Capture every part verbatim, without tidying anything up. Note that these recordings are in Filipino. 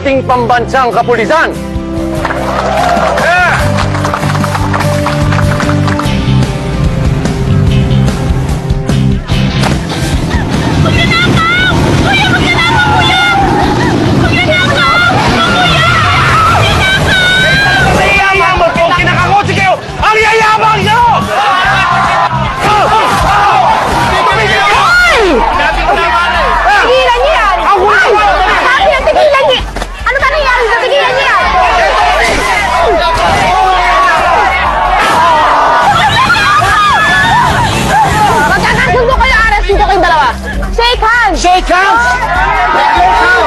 ating pambansang kapulisan. Yeah! Ang yayabang nyo! Tigilan niyo yan! Sabi na tigilan niyo! Ano ba nangyari sa tigilan niyo yan? Magkakasundo kayo, aras dito kayong dalawa! Shake hands! Shake hands! Ayaw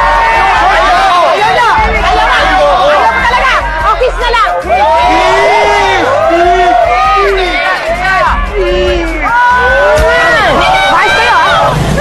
nyo! Ayaw na! Ayaw mo talaga! O, kiss na lang! Bahas kayo, ha?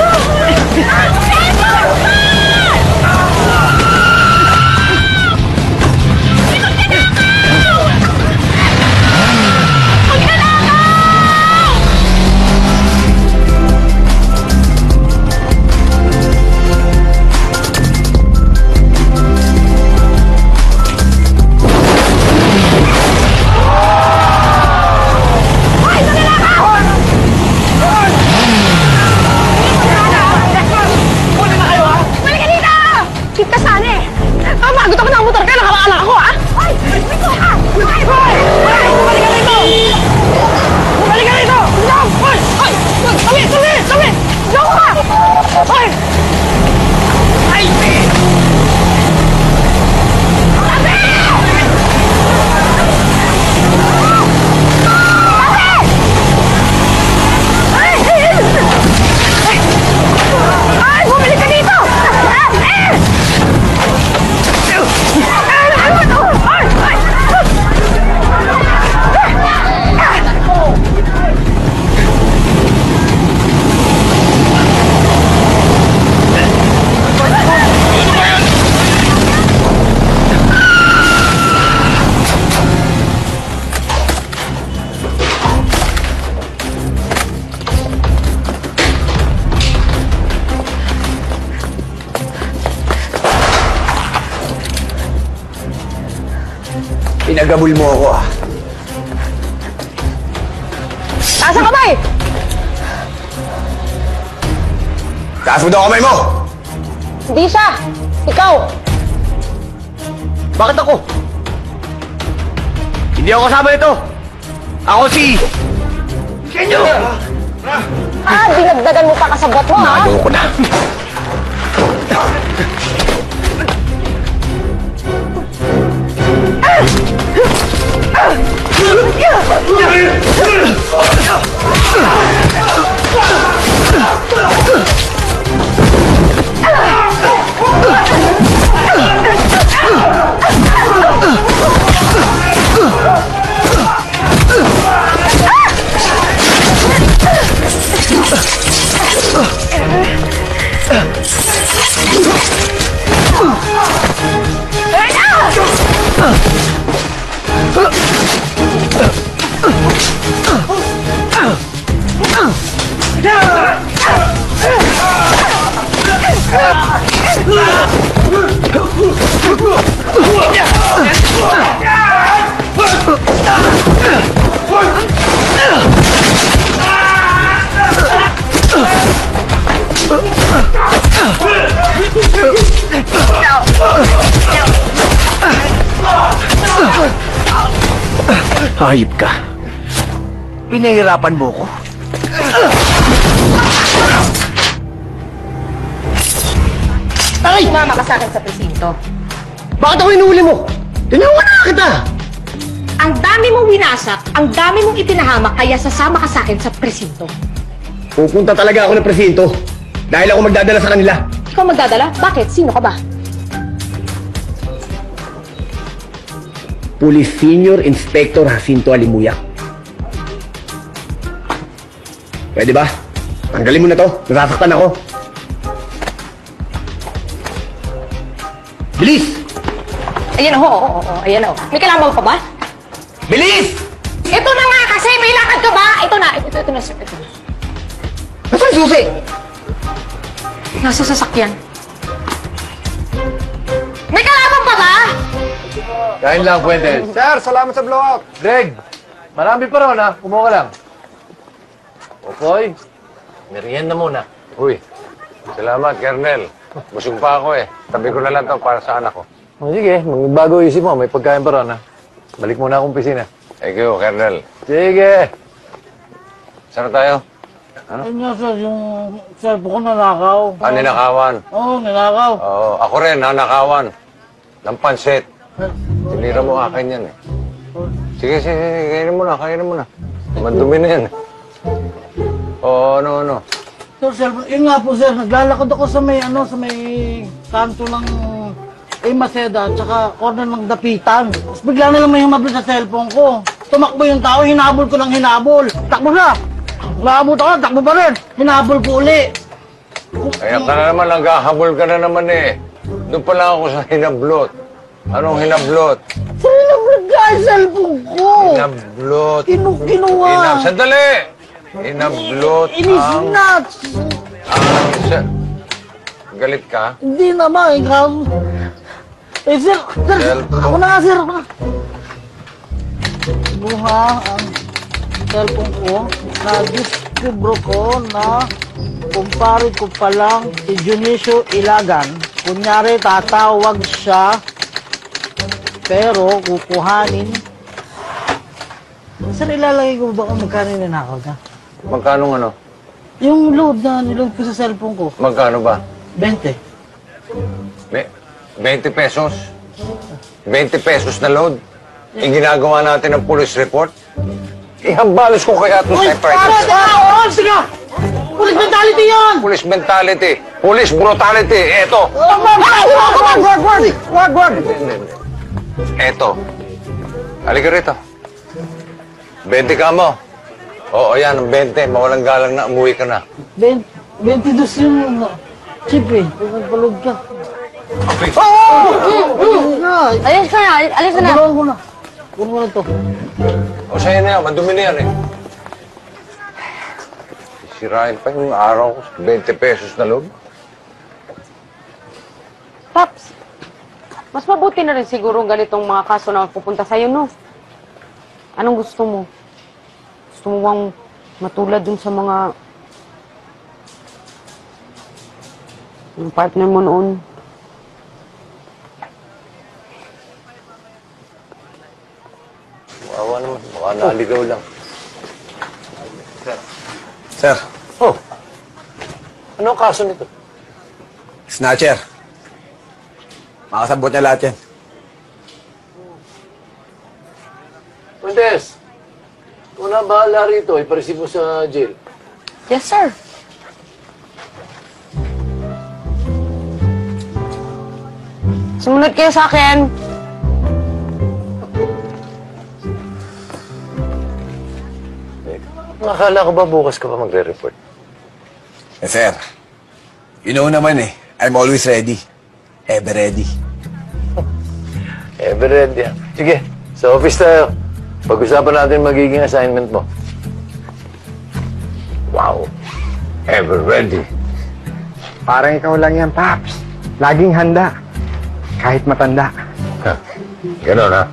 Pinagabul mo ako, ah. Taas ang kamay! Taas mo daw kamay mo! Hindi siya! Ikaw! Bakit ako? Hindi ako kasama nito! Ako si... Kenyo! Ah, dinagdagan mo pa kasabot mo, ha? Nagawa ko na. Hayop ka. Pinahirapan mo ko. Ay! Sumama ka sa akin sa presinto. Bakit ako inuuli mo? Tinawag na kita! Ang dami mong winasak, ang dami mong ipinahamak, kaya sasama ka sa akin sa presinto. Pupunta talaga ako ng presinto. Dahil ako magdadala sa kanila. Ikaw magdadala? Bakit? Sino ka ba? Police Senior Inspector Jacinto Alimuyak. Pwede ba? Tanggalin mo na to. Nasasaktan ako. Bilis! Ayan o, oo, oo, oo. Ayan o. May kailangan mo pa ba? Bilis! Ito na nga kasi, may lakad ka ba? Ito na, ito, ito na, sir. Ito na. Nasaan yung susi? Nasa sasakyan. May Kain lang, Fuentes. Sir, salamat sa blowout. Greg, marami pa ron, ha? Kumuha ka lang. Okoy, merienda muna. Uy, salamat, Kernel. Busog pa ako eh. Tabi ko na lang to para sa anak ko. O sige, magbago isip mo. May pagkain pa ron, ha? Balik muna akong pisina. Thank you, Kernel. Sige. Saan na tayo? Ayun nga, sir, yung cellphone ko nanakaw. Ah, ninakawan. Oo, nanakaw. Oo, ako rin, nanakawan. Ng pansit. Tinira mo akin yan eh. Sige, sige, sige. Kainin mo na, kainin mo na. Madumi na yan. Oo, ano, ano. Sir, cellphone, yun nga po, sir, naglalakad ako sa may, ano, sa may kanto ng Emaseda, tsaka corner ng Dapitan. Tapos bigla na lang may humabol sa cellphone ko. Tumakbo yung tao, hinabol ko ng hinabol. Takbo na! Nakabot ako, takbo pa rin. Hinabol ko uli. Kaya ka na naman, naghahabol ka na naman eh. Doon pa lang ako sa hinablot. Anong hinablot? Sir, hinabol ka ang cellphone ko. Hinablot. Kinu kinuha. Hinab... Sandali! Hinablot Inis ang... na. ang... sa- Galit ka? Hindi naman, ikaw. Eh, sir, sir, Cellphone. ako na nga, sir. Ako na. Buha ang cellphone ko. Na-discover ko na kumpare ko pa lang si Junicio Ilagan. Kunyari, tatawag siya, pero kukuhanin. Sir, ilalagay ko ba kung magkano yung nanakaw niya? Magkano ano? Yung load na niload ko sa cellphone ko, Magkano ba? twenty. Be- twenty pesos? twenty pesos na load? Yung ginagawa natin ng police report? Ihambalos ko kaya itong Uy, typewriter. para! Ah, sige! Police mentality yun! Police mentality. Police brutality. Eto. Wag, wag, wag, wag, wag, wag, wag, wag, wag. Hindi, hindi, hindi. Eto. Halika rito. twenty ka mo. Oo, yan, ang twenty. Mawalang galang na, umuwi ka na. Ben, twenty-two yung chip eh. Pagpalog ka. Okay. Alis ka na, alis, alis ka na. Gulawin ko na. Kunin mo na to. O, sa'yo na yan. Madumi na yan eh. Sirain pa yung araw ko. twenty pesos na load. Paps, mas mabuti na rin siguro ganitong mga kaso na pupunta sa'yo, no? Anong gusto mo? Gusto mo bang matulad dun sa mga... yung partner mo noon? Wawa naman. Baka naaligaw lang. Sir, Oh, ano ang kaso nito? snatcher. Makasabot niya lahat yan. Fuentes, kung na bahala rito, ipareceive mo sa jail. Yes, sir. Sumunod kayo sa akin. Nakakala ko ba bukas ka pa magre-report? Eh, sir. You know naman eh. I'm always ready. Ever ready. Ever ready yan. Sige, sa office tayo. Pag-usapan natin magiging assignment mo. Wow. Ever ready. Parang ikaw lang yan, Paps. Laging handa. Kahit matanda. Ha? Ganon, ha?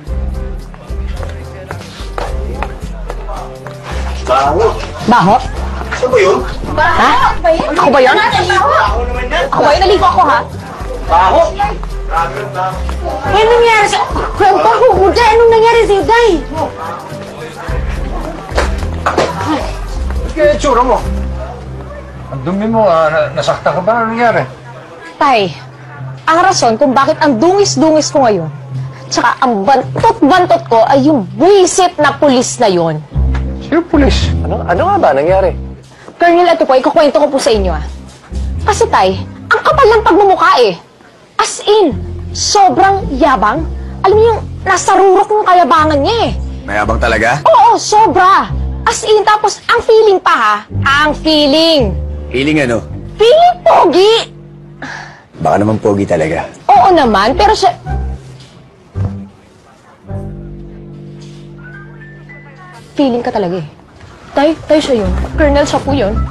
Baho? Ano ba yun? Ha? Ako ba yun? Ako ba yun? Naligo ako, ha? Baho? Ano nangyari sa... Kuya, baho mo, Day. Anong nangyari sa'yo, Day? Kaya tsura mo. Ang dumi mo, ah. Na- Nasakta ka ba? Ano nangyari? Tay, ang rason kung bakit ang dungis-dungis ko ngayon, tsaka ang bantot-bantot ko ay yung buwisit na pulis na yon. Sino pulis? Ano, ano nga ba nangyari? Colonel, ito po, ikukwento ko po sa inyo, ah. Kasi, Tay, ang kapal ng pagmumukha, eh. As in, sobrang yabang. Alam niyo yung nasa rurok ng kayabangan niya, eh. Mayabang talaga? Oo, sobra. As in, tapos ang feeling pa, ha? Ang feeling. Feeling ano? Feeling pogi. Baka naman pogi talaga. Oo naman, pero siya... Feeling ka talaga, eh. Tay, tay siya yun. Colonel, siya po yun.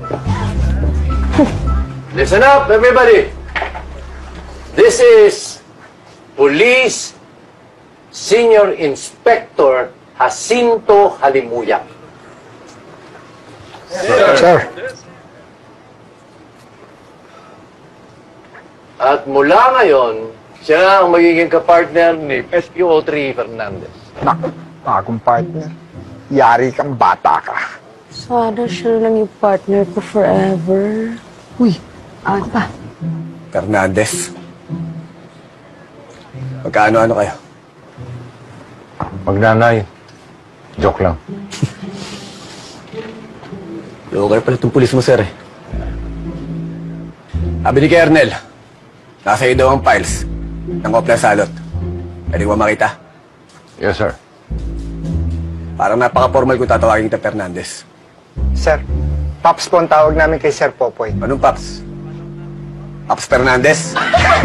Listen up, everybody! This is Police Senior Inspector Jacinto Halimuyak. Sir. At mula ngayon, siya ang magiging kapartner ni S P O three Fernandez. Naku, bagong partner. Yari kang bata ka. Sana siya lang yung partner ko forever. Uy, ano pa? Fernandez. Magkaano-ano kayo? Magnanay. Joke lang. Joker pala itong pulis mo, sir eh. Sabi ni Kernel, nasa iyo daw ang files ng Opla Salot. Pwede mo makita? Yes, sir. Parang napaka-formal kung tatawagin kita Fernandez. Sir, Paps po ang tawag namin kay Sir Popoy. Anong Paps? Paps Fernandez?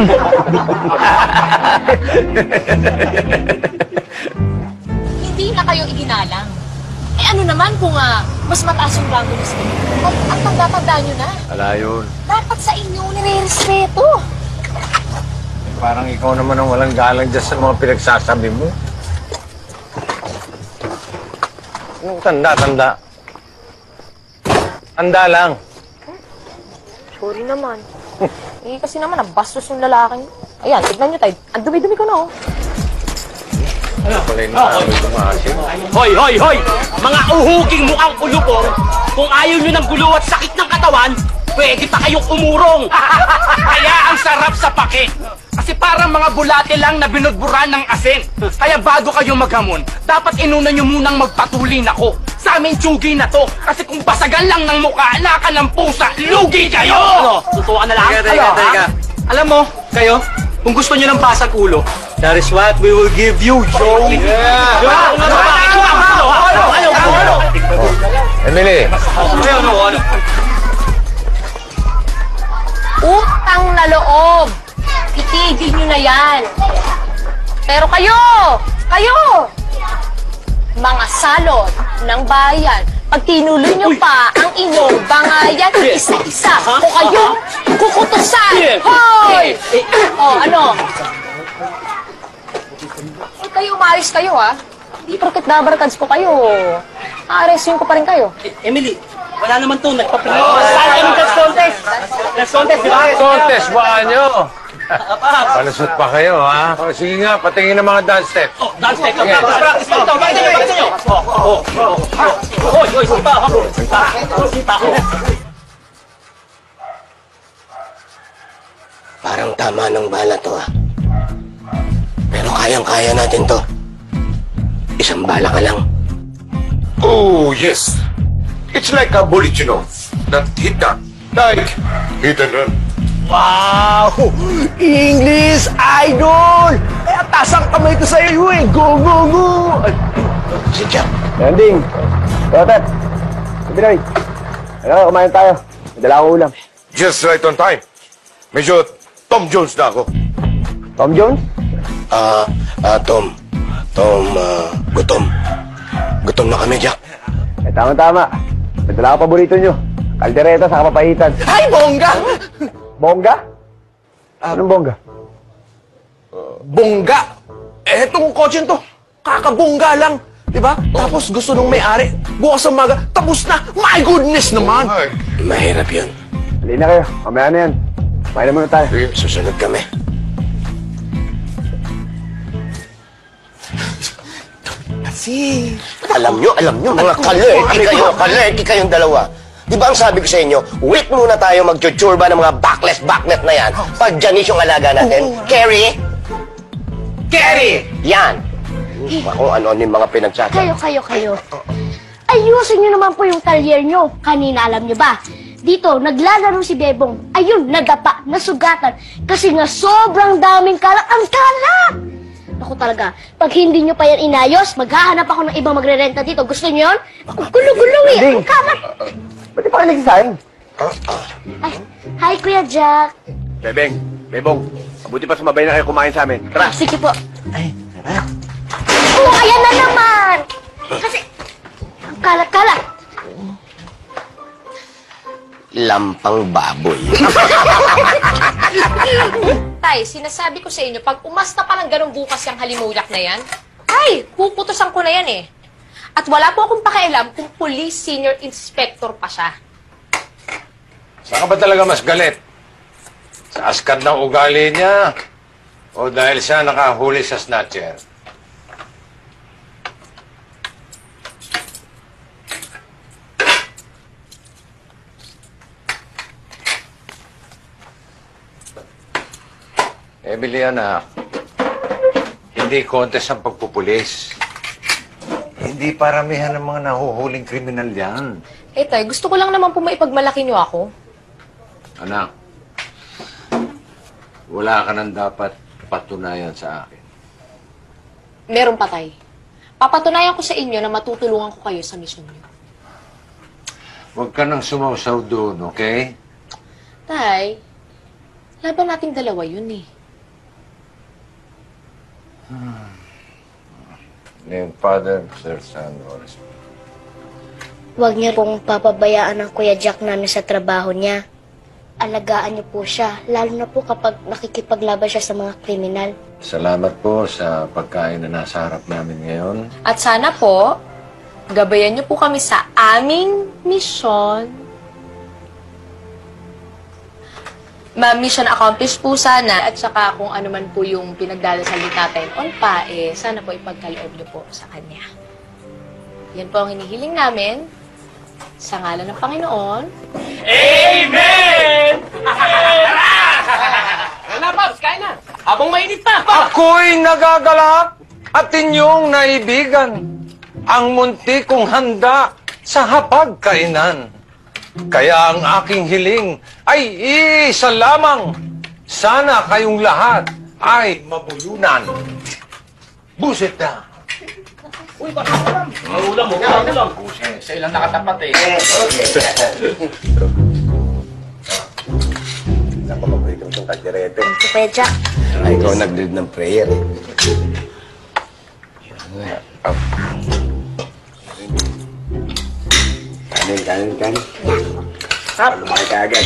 Hindi na kayo iginalang. Eh ano naman kung ah, mas mataas yung rango niyo sa inyo? At ang tanda-tanda nyo na. Ala yun. Dapat sa inyo nire-respeto. Parang ikaw naman ang walang galang dyan sa mga pinagsasabi mo. Anong tanda, tanda? Tanda lang. Sorry naman. Eh kasi naman, nabastos yung lalaking. Ayan, tignan nyo tayo. Ang dumi-dumi ko na oh. Ano pala yung nakaway tumasin? Hoy, hoy, hoy! Mga uhuging mukhang ulupong, kung ayaw nyo ng gulo at sakit ng katawan, pwede pa kayong umurong. Kaya ang sarap sa pake. Kasi parang mga bulate lang na binudburan ng asin. Kaya bago kayo maghamon, dapat inuna nyo munang magpatulin ako. Sa amin tsugi na to. Kasi kung basagan lang ng mukha, naka ng pusa, lugi kayo! Ano? Tutuwa na lang? Teka, teka, Ano, teka. ha? Alam mo, kayo, kung gusto nyo ng basag ulo, that is what we will give you, Joey. Yeah! Ano? Ano? Ano? Ano? Ano? Ano? Emily! Ano, ano, ano? Utang na loob. Itigil nyo na yan. Pero kayo, kayo, mga salot ng bayan, pag tinuloy nyo pa ang inyong bangayan isa-isa, o kayong kukutusan. Hoy! O, ano? Eh, kayo umayos kayo, ha? Hindi porket dabarkads ko kayo. Aaresin ko pa rin kayo. Eh, Emily, wala naman to, nagpapilit. Saan kami dance contest? Dance contest, di ba? Contest ba nyo? Palusot pa kayo, ha? O, sige nga, patingin ng mga dance steps. Oh, dance step. Practice mo ito. Bakit nyo? Bakit nyo? Oh, oh, oh. Hoy, hoy, sipa. Sipa. Sipa. Parang tama ng bala to, ah. Pero kayang-kaya natin to. Isang bala ka lang. Oh, yes. It's like a bullet, you know. That hit that. Like, hit and run. Wow! English Idol! Kaya tasang kamay ko sa iyo eh! Go, go, go! Si Jack. Landing! Rotet! Pinoy! Ano, kumain tayo. May dala akong ulam. Just right on time. Medyo Tom Jones na ako. Tom Jones? Ah, ah, Tom. Tom, ah, gutom. Gutom na kami, Jack. Eh, tama-tama. May dala akong paborito nyo. Kaldereta sa kapapahitan. Ay, bongga! Bongga? Anong bongga? Bongga! Eh, itong kotse to, kakabongga lang. Diba? Tapos gusto nung may-ari, bukas sa maga, tapos na. My goodness naman! Ay, Mahirap yun. Halina na kayo. Mamaya na yan. Kumain na muna tayo. Susunod kami. Kasi... Alam nyo, alam nyo, mga kalerti kayo, kalerti kayong dalawa. Di ba ang sabi ko sa inyo, wait muna tayo mag-chuchurba ng mga backless backnet na yan. Pag Janice yung alaga natin, Carrie? Kerry! Yan. Kung ano yung mga pinagsasabi. Kayo, kayo, kayo. Ayusin nyo naman po yung talyer nyo. Kanina alam nyo ba? Dito, naglalaro si Bebong. Ayun, nadapa, nasugatan. Kasi nga sobrang daming kalat. Ang kalat! Ako talaga, pag hindi nyo pa yan inayos, maghahanap ako ng ibang magrerenta dito. Gusto nyo yun? Ang gulo-gulo eh. Ang kalat. Ba't di pa kayo nagsasayang? Ay, hi, Kuya Jack. Bebeng, Bebong, mabuti pa sumabay na kayo kumain sa amin. Tara! Ah, sige po. Ay, tara. Oh, ayan na naman. Kasi, ang kalat-kalat. Lampang baboy. Tay, sinasabi ko sa inyo, pag umasta pa ng ganun bukas yung halimuyak na yan, ay, puputusan ko na yan eh. At wala po akong pakialam kung police senior inspector pa siya. Saan ka ba talaga mas galit? Sa askat ng ugali niya? O dahil siya nakahuli sa snatcher? Emily, anak, hindi contest ang pagpupulis. Hindi paramihan ng mga nahuhuling kriminal yan. Eh, Tay, gusto ko lang naman po maipagmalaki niyo ako. Anak, wala ka nang dapat patunayan sa akin. Meron pa, Tay. Papatunayan ko sa inyo na matutulungan ko kayo sa misyon niyo. Huwag ka nang sumausaw doon, okay? Tay, laban nating dalawa yun eh. Hmm. Name, Father, Sir, Son, Holy Spirit. Huwag niyo pong papabayaan ang Kuya Jack namin sa trabaho niya. Alagaan niyo po siya, lalo na po kapag nakikipaglaban siya sa mga kriminal. Salamat po sa pagkain na nasa harap namin ngayon. At sana po, gabayan niyo po kami sa aming misyon. Ma-mission accomplished po sana. At saka kung ano man po yung pinagdadasal ni Tatay on pa, eh, sana po ipagkaloob niyo po sa kanya. Yan po ang hinihiling namin. Sa ngalan ng Panginoon. Amen! Wala, Pops, kain na. Habang mainit pa. Ako'y nagagalak at inyong naibigan ang munti kong handa sa hapagkainan. Kaya ang aking hiling ay isa lamang. Sana kayong lahat ay mabulunan. Buset na. Uy, baka ulam. Ulam, ulam, ulam. Sa ilang nakatapat eh. Napakabuhay itong kalderete. Thank you, Kuya Jack. Ay, ikaw nag-lead ng prayer eh. Kanin, kanin, kanin. Sarap. Lumaki ka agad.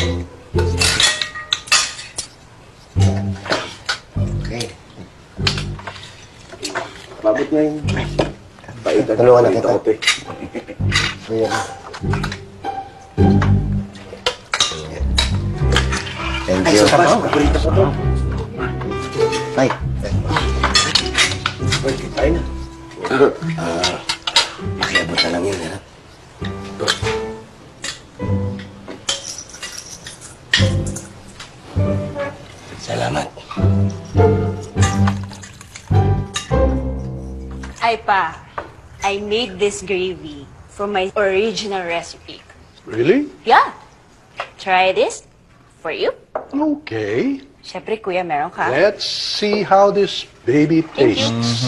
Okay. Babot na yun. Paitan. Tulungan na kita. Kuya. Thank you. Ay, Uy, tayo na. Ah, makiabot na lang yun, ha? Salamat. Ay pa, I made this gravy from my original recipe. Really? Yeah. Try this for you. Okay. Siyempre, kuya, meron ka. Let's see how this baby Thank you. tastes.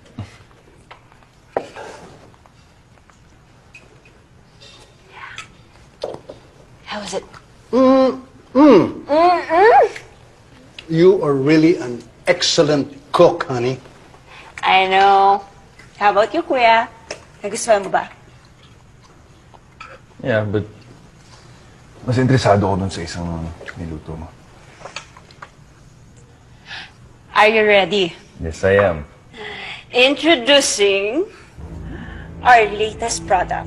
How is it? Mm, mm. Mm-mm. You are really an excellent cook, honey. I know. How about you, kuya? Nagustuhan mo ba? Yeah, but mas interesado ako dun sa isang niluto mo. Are you ready? Yes, I am. Introducing our latest product,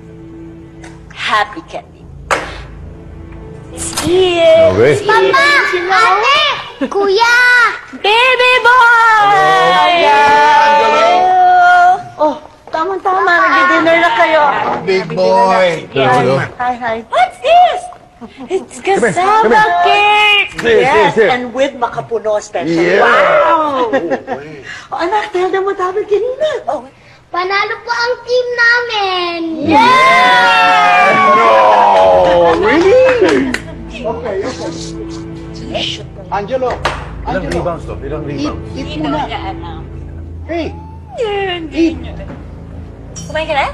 Happy Candy. It's here. Okay. Papa! Ate! Kuya! Baby boy! Hello! Oh, tama-tama. Nag-dinner na kayo. Big boy. Hello. Hi, hi. What's this? It's cassava cake! Here, Yes, here, here. and with makapuno special. Yeah. Wow! Oh, anak, tell them what happened kanina. Oh, Panalo po ang team namin! No, really? Okay, okay. Angelo. Ilang Angelo. rebounds to? Ilang Eat, rebounds? eat muna. Hey, Eat. Kumain ka na?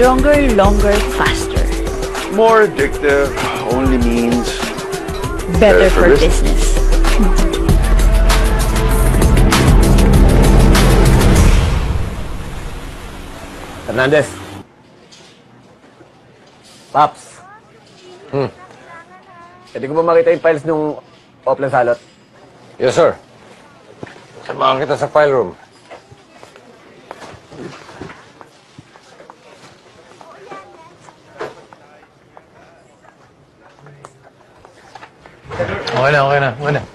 Stronger, longer, faster. More addictive only means Better for business. Hernandez. Paps. Hmm. Pwede ko ba makita yung files nung Oplan Salot? Yes, sir. Samahan kita sa file room. Okay na, okay na, okay na.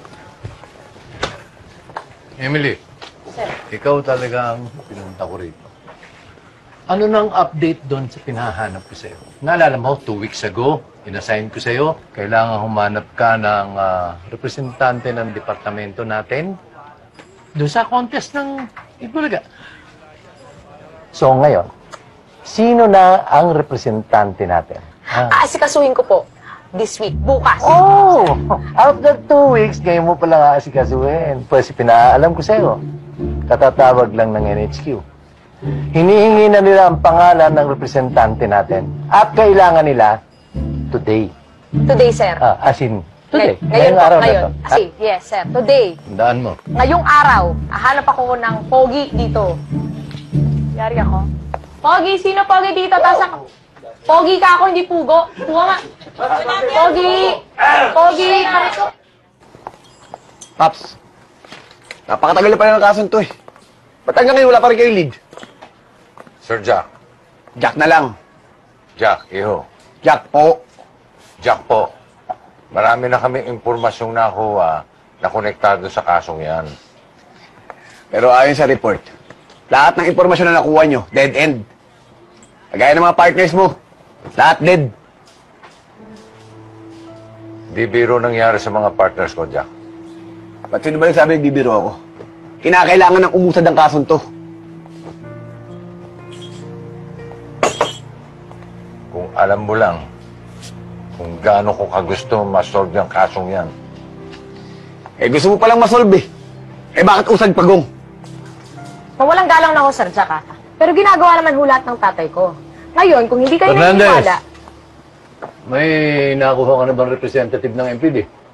Emily, Sir. ikaw talaga ang pinunta ko rito. Ano nang update doon sa pinahanap ko sa'yo? Naalala mo, two weeks ago, inassign ko sa'yo, kailangan humanap ka ng uh, representante ng departamento natin doon sa contest ng Itbulaga. So ngayon, sino na ang representante natin? Ah, asikasuhin ko po. This week, bukas. Oh! After two weeks, ngayon mo pala aasikasuhin. Pues pinaalam ko sa'yo. Katatawag lang ng N H Q. Hinihingi na nila ang pangalan ng representante natin. At kailangan nila today. Today, sir. Ah, as in, today. Ngay- ngayon po, araw ngayon. na to. Ah, si- yes, sir. Today. Tandaan mo. Ngayong araw, hahanap ako ng pogi dito. Yari ako. Pogi, sino pogi dito? Tasa Pogi ka ako, hindi pugo. Puga nga. Pogi! Pogi! Paps, napakatagal na pala ng kasong to eh. Ba't hanggang ngayon wala pa rin kayo lead? Sir Jack. Jack na lang. Jack, iho. Jack po. Jack po. Marami na kami impormasyong nakuha na konektado sa kasong yan. Pero ayon sa report, lahat ng impormasyon na nakuha nyo, dead end. Kagaya ng mga partners mo, lahat dead. Di biro nangyari sa mga partners ko, Jack. Ba't sino ba nagsabi nagbibiro ako? Kinakailangan ng umusad ang kasong to. Kung alam mo lang kung gaano ko kagusto masolve yung kasong yan. Eh gusto mo palang masolve eh. Eh bakit usad pagong? Mawalang galang na ako, Sir Jack, ah. Pero ginagawa naman hulat ng tatay ko. Ngayon, kung hindi kayo Hernandez. naniniwala, May nakuha ka na bang representative ng M P D?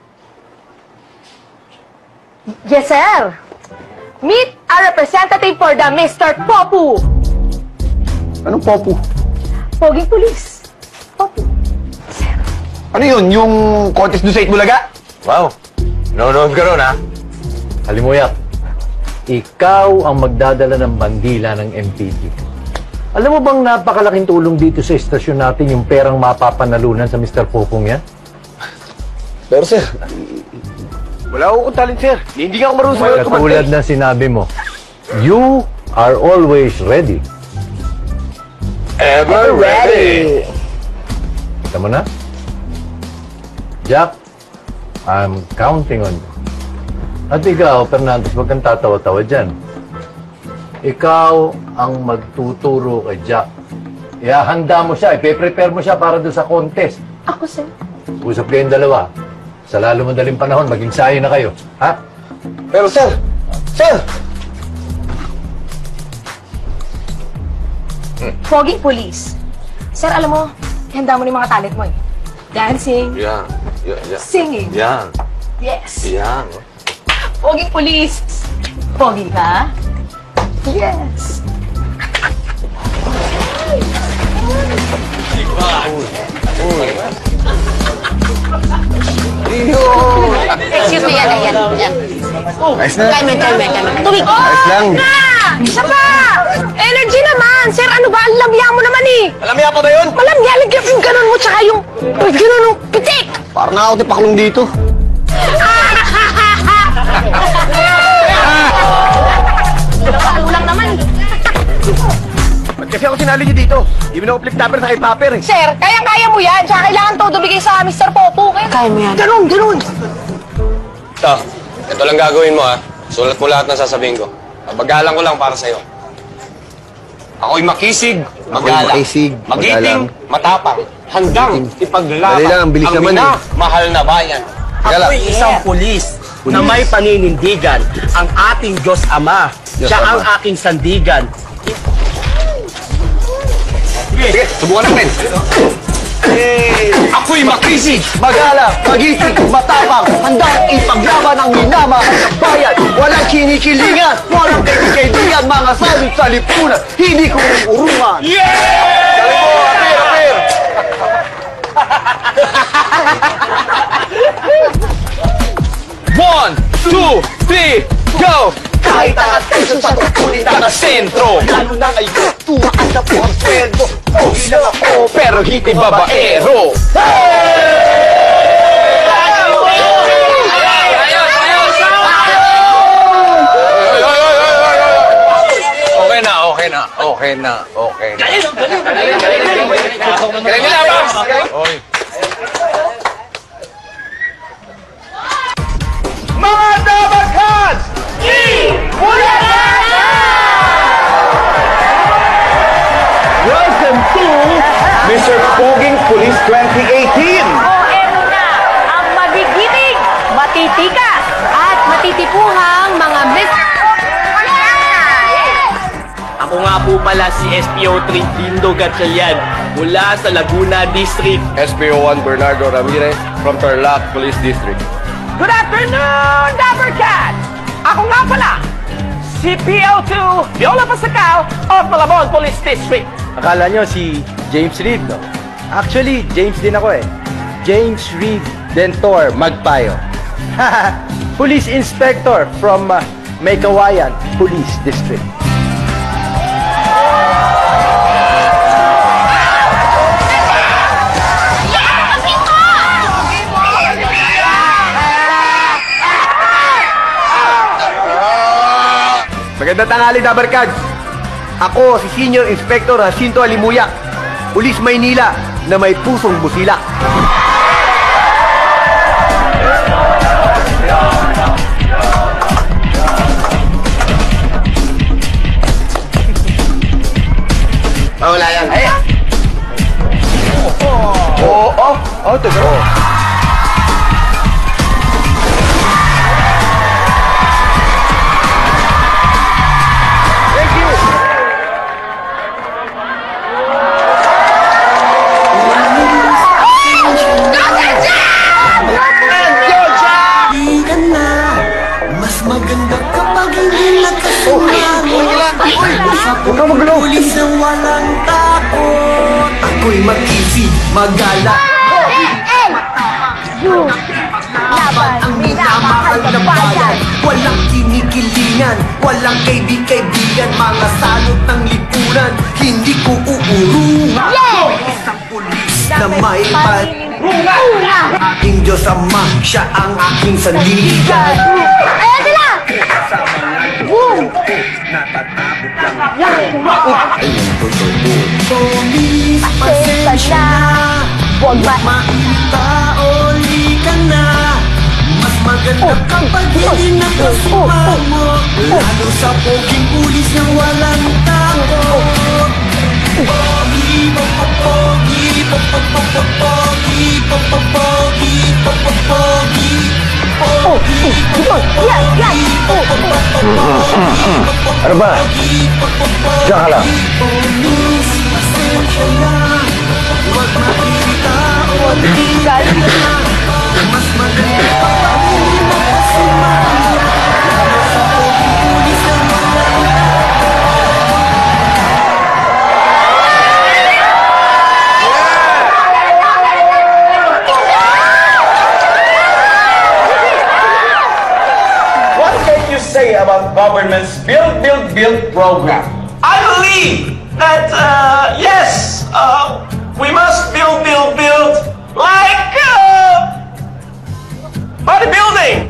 yes, sir. Meet a representative for the Mister Popu. Anong popu? Poging pulis. Popu. Ano yun? Yung contest doon sa Itbulaga? Wow. Nanonood ka ron, ha? Halimuyak, ikaw ang magdadala ng bandila ng M P D. Alam mo bang napakalaking tulong dito sa estasyon natin yung perang mapapanalunan sa Mister Popong yan? Pero sir, wala akong talent sir. Hindi nga ako marunong sa mga Katulad na sinabi mo, you are always ready. Ever ready. Kita mo na? Jack, I'm counting on you. At ikaw, Fernandez, huwag kang tatawa-tawa dyan. Ikaw ang magtuturo kay Jack. Ihahanda mo siya, ipe-prepare mo siya para doon sa contest. Ako, sir. Usap kayong dalawa. Sa lalo madaling panahon, maging sayo na kayo. Ha? Pero sir, sir! Poging pulis. Sir, alam mo, handa mo ni mga talent mo eh. Dancing, Yan. Yan. Yan. singing. Yan. Yes. Yan. Poging pulis. Pogi ka? Yes. Excuse me, yan, yan, yan. Ayos na. Kalme, kalme, kalme. Tubig. Ayos lang. Na! Isa pa! Energy naman! Sir, ano ba? Ang lamya mo naman eh! Malamya pa ba yun? Malamya, lagyan yung ganun mo, tsaka yung yung ganun yung pitik! Parang na ako tipaklong dito. Ano lang naman. Ba't kasi ako sinali niyo dito? Hindi mo na ako flip topper sa K-popper eh. Sir, kaya-kaya mo yan. Tsaka kailangan todo bigay sa Mister Popo. Kaya, kaya mo yan. Ganun, ganun. Ito, ito lang gagawin mo ha. Sulat mo lahat ng sasabihin ko. Pagalang ko lang para sa'yo. Ako'y makisig, magalang. makisig, Magiting, magalang. matapang. Handang ipaglaban Dali lang, ang bilis ang naman mina, eh. mahal na bayan. Gala. Ako'y isang pulis na may paninindigan. Ang ating Diyos Ama. Diyos Siya Ama. ang aking sandigan. Sige, subukan natin. Ako'y makisig! Magalang, magisig, matapang, handang ipaglaban ang minamahal ng bayan. Walang kinikilingan, walang kaibigan, mga salot sa lipunan, hindi ko urungan. Yeah! Sabi mo, apir, apir! One, two, three, go! Kahit ang atensyon sa tutunin na sentro, lalo na ngayon, tumaan na po ang sweldo. Pogi lang ako, pero hindi babaero. Okay na, okay na, okay na, okay na. Galing nila ba? Oy. Mga Dabaghads! Welcome to Mister Poging Police twenty eighteen! O eto na, ang magigiting, matitikas, at matitipuhang mga Mister Ako nga po pala si S P O three Dindo Gatchalian mula sa Laguna District. S P O one Bernardo Ramirez from Tarlac Police District. Good afternoon, Dabbercats! Ako nga pala, si P O two Viola Pascal of Malabon Police District. Akala nyo si James Reed, no? Actually, James din ako eh. James Reed Dentor Magpayo. Police Inspector from uh, Maykawayan Police District. Magandang tanghali, Dabbercads! Ako si Senior Inspector Jacinto Alimuyak, Pulis Maynila na may pusong busila. Wala yan. Ay! Oo, oh, oh, oh, teka. Mas maganda kapag hindi nakasumamo. Huwag ka magulo. Pulis na walang takot. Ako'y makisig, magala. Laban ang minamahal na bayan. Walang kinikilingan, walang kaibig-kaibigan. Mga salot ng lipunan, hindi ko uurungan. Isang pulis na may paninungan. Aking Diyos Ama, siya ang aking sandigan. Ayan sila! Boom! Polis, pasensya na. Huwag maita o lika na. Mas maganda kapag hindi nakasumamo. Lalo sa poging pulis na walang takot. Pogi, popopogi, popopopogi, popopogi, popopogi, pogi, popopogi, Ano ba? Diyan ka lang. Polis, pasensya na. Huwag makita o lika na. Mas maganda kapag hindi nakasumamo. Lalo sa poging pulis na walang say about government's Build, Build, Build program? I believe that, uh, yes, uh, we must build, build, build like, uh, bodybuilding.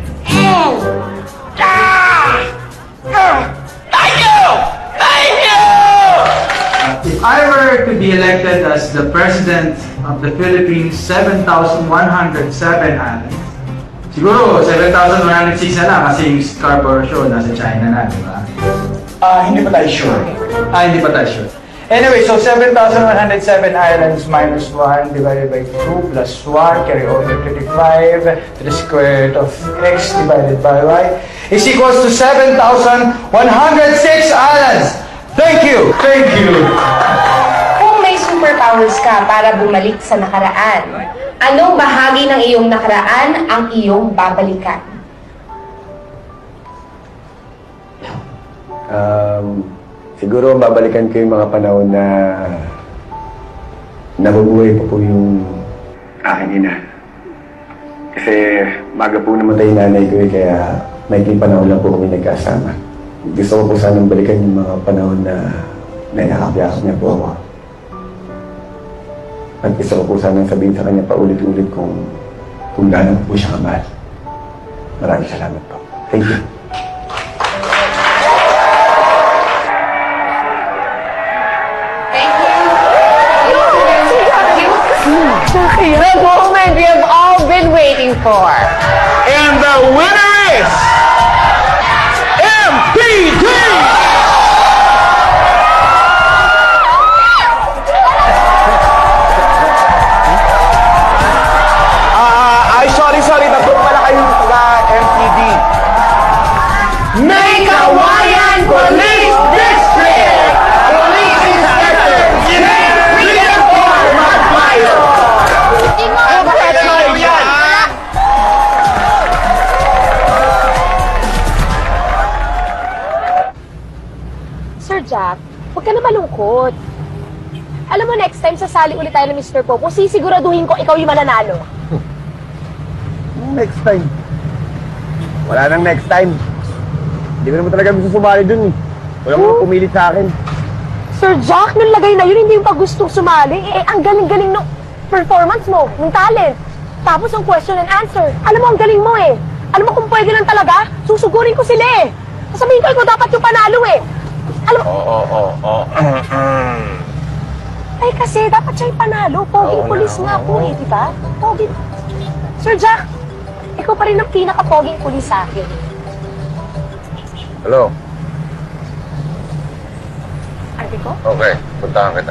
Ah! Uh, thank you! Thank you! If I were to be elected as the President of the Philippines seven thousand one hundred seven islands, siguro, seven thousand one hundred six na lang kasi yung Scarborough Show nasa China na, di ba? Ah, hindi pa tayo sure. Ah, hindi pa tayo sure. Anyway, so seven thousand one hundred seven islands minus one divided by two plus one, carry over thirty-five to the square root of x divided by y is equals to seven thousand one hundred six islands. Thank you! Thank you! Kung may superpowers ka para bumalik sa nakaraan, anong bahagi ng iyong nakaraan ang iyong babalikan? Um, siguro babalikan ko yung mga panahon na nabubuhay pa po yung aking ina. Kasi maga po namatay yung nanay ko eh, kaya may panahon lang po kami nagkasama. Gusto ko po sanang balikan yung mga panahon na nainakapyakap niya po ako. At gusto ko po sanang sabihin sa kanya paulit-ulit kung kung gaano po siya kamahal. Maraming salamat po. Thank you. The moment we have all been waiting for. And the winner is M P T! Ah, ay, sorry, sorry. Nagpunta pala kayong taga-M P D. May Kawayan Police District! Police Inspector James Dentor Magpayo! Sir Jack, huwag ka na malungkot. Alam mo, next time sasali ulit tayo ng Mister Popo, sisiguraduhin ko ikaw yung mananalo. Next time. Wala nang next time. Hindi ko naman talaga gusto sumali dun eh. Wala mo pumilit sa akin. Sir Jack, nung lagay na yun, hindi yung pag gustong sumali. Eh, ang galing-galing ng performance mo, ng talent. Tapos ang question and answer. Alam mo, ang galing mo eh. Alam mo kung pwede lang talaga, susugurin ko sila eh. Sasabihin ko, ikaw dapat yung panalo eh. Alam mo... Oo, oo, oo. Ay, kasi dapat siya yung panalo. Poging pulis nga po eh, di ba? Poging... Sir Jack, ikaw pa rin ang pinaka-poging pulis sa akin. Hello? Ate ko? Okay, puntahan kita.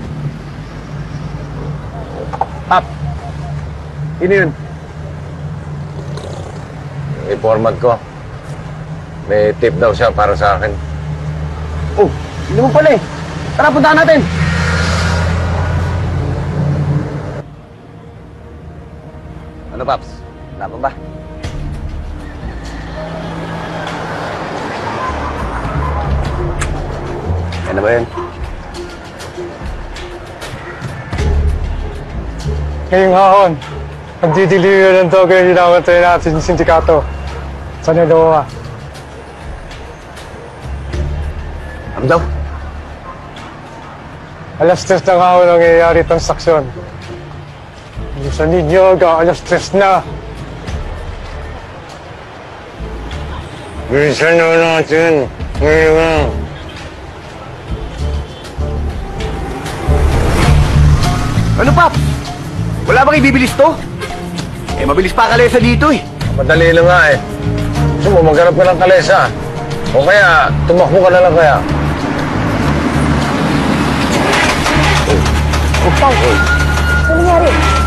Pap! Sino yun? Informant ko. May tip daw siya para sa akin. Oh, hindi mo pala eh. Tara, puntahan natin. Ano, Paps? Wala pa ba? Yan na ba yun? Ngayong hahon, magdidiligan ng toga yung hinamatay natin yung sindikato. Saan yung dawa? Ano daw? Alas tres ng hahon ang nangyayari transaksyon. Yung sa ninyo, alas tres na. Bilisan na natin. Ngayon lang. Ano, Pap? Wala bang ibibilis to? Eh, mabilis pa kalesa dito eh. Madali lang nga eh. Gusto mo, maghanap ka ng kalesa. O kaya, tumakbo ka na lang kaya. Oh, Pao. Ano nangyari?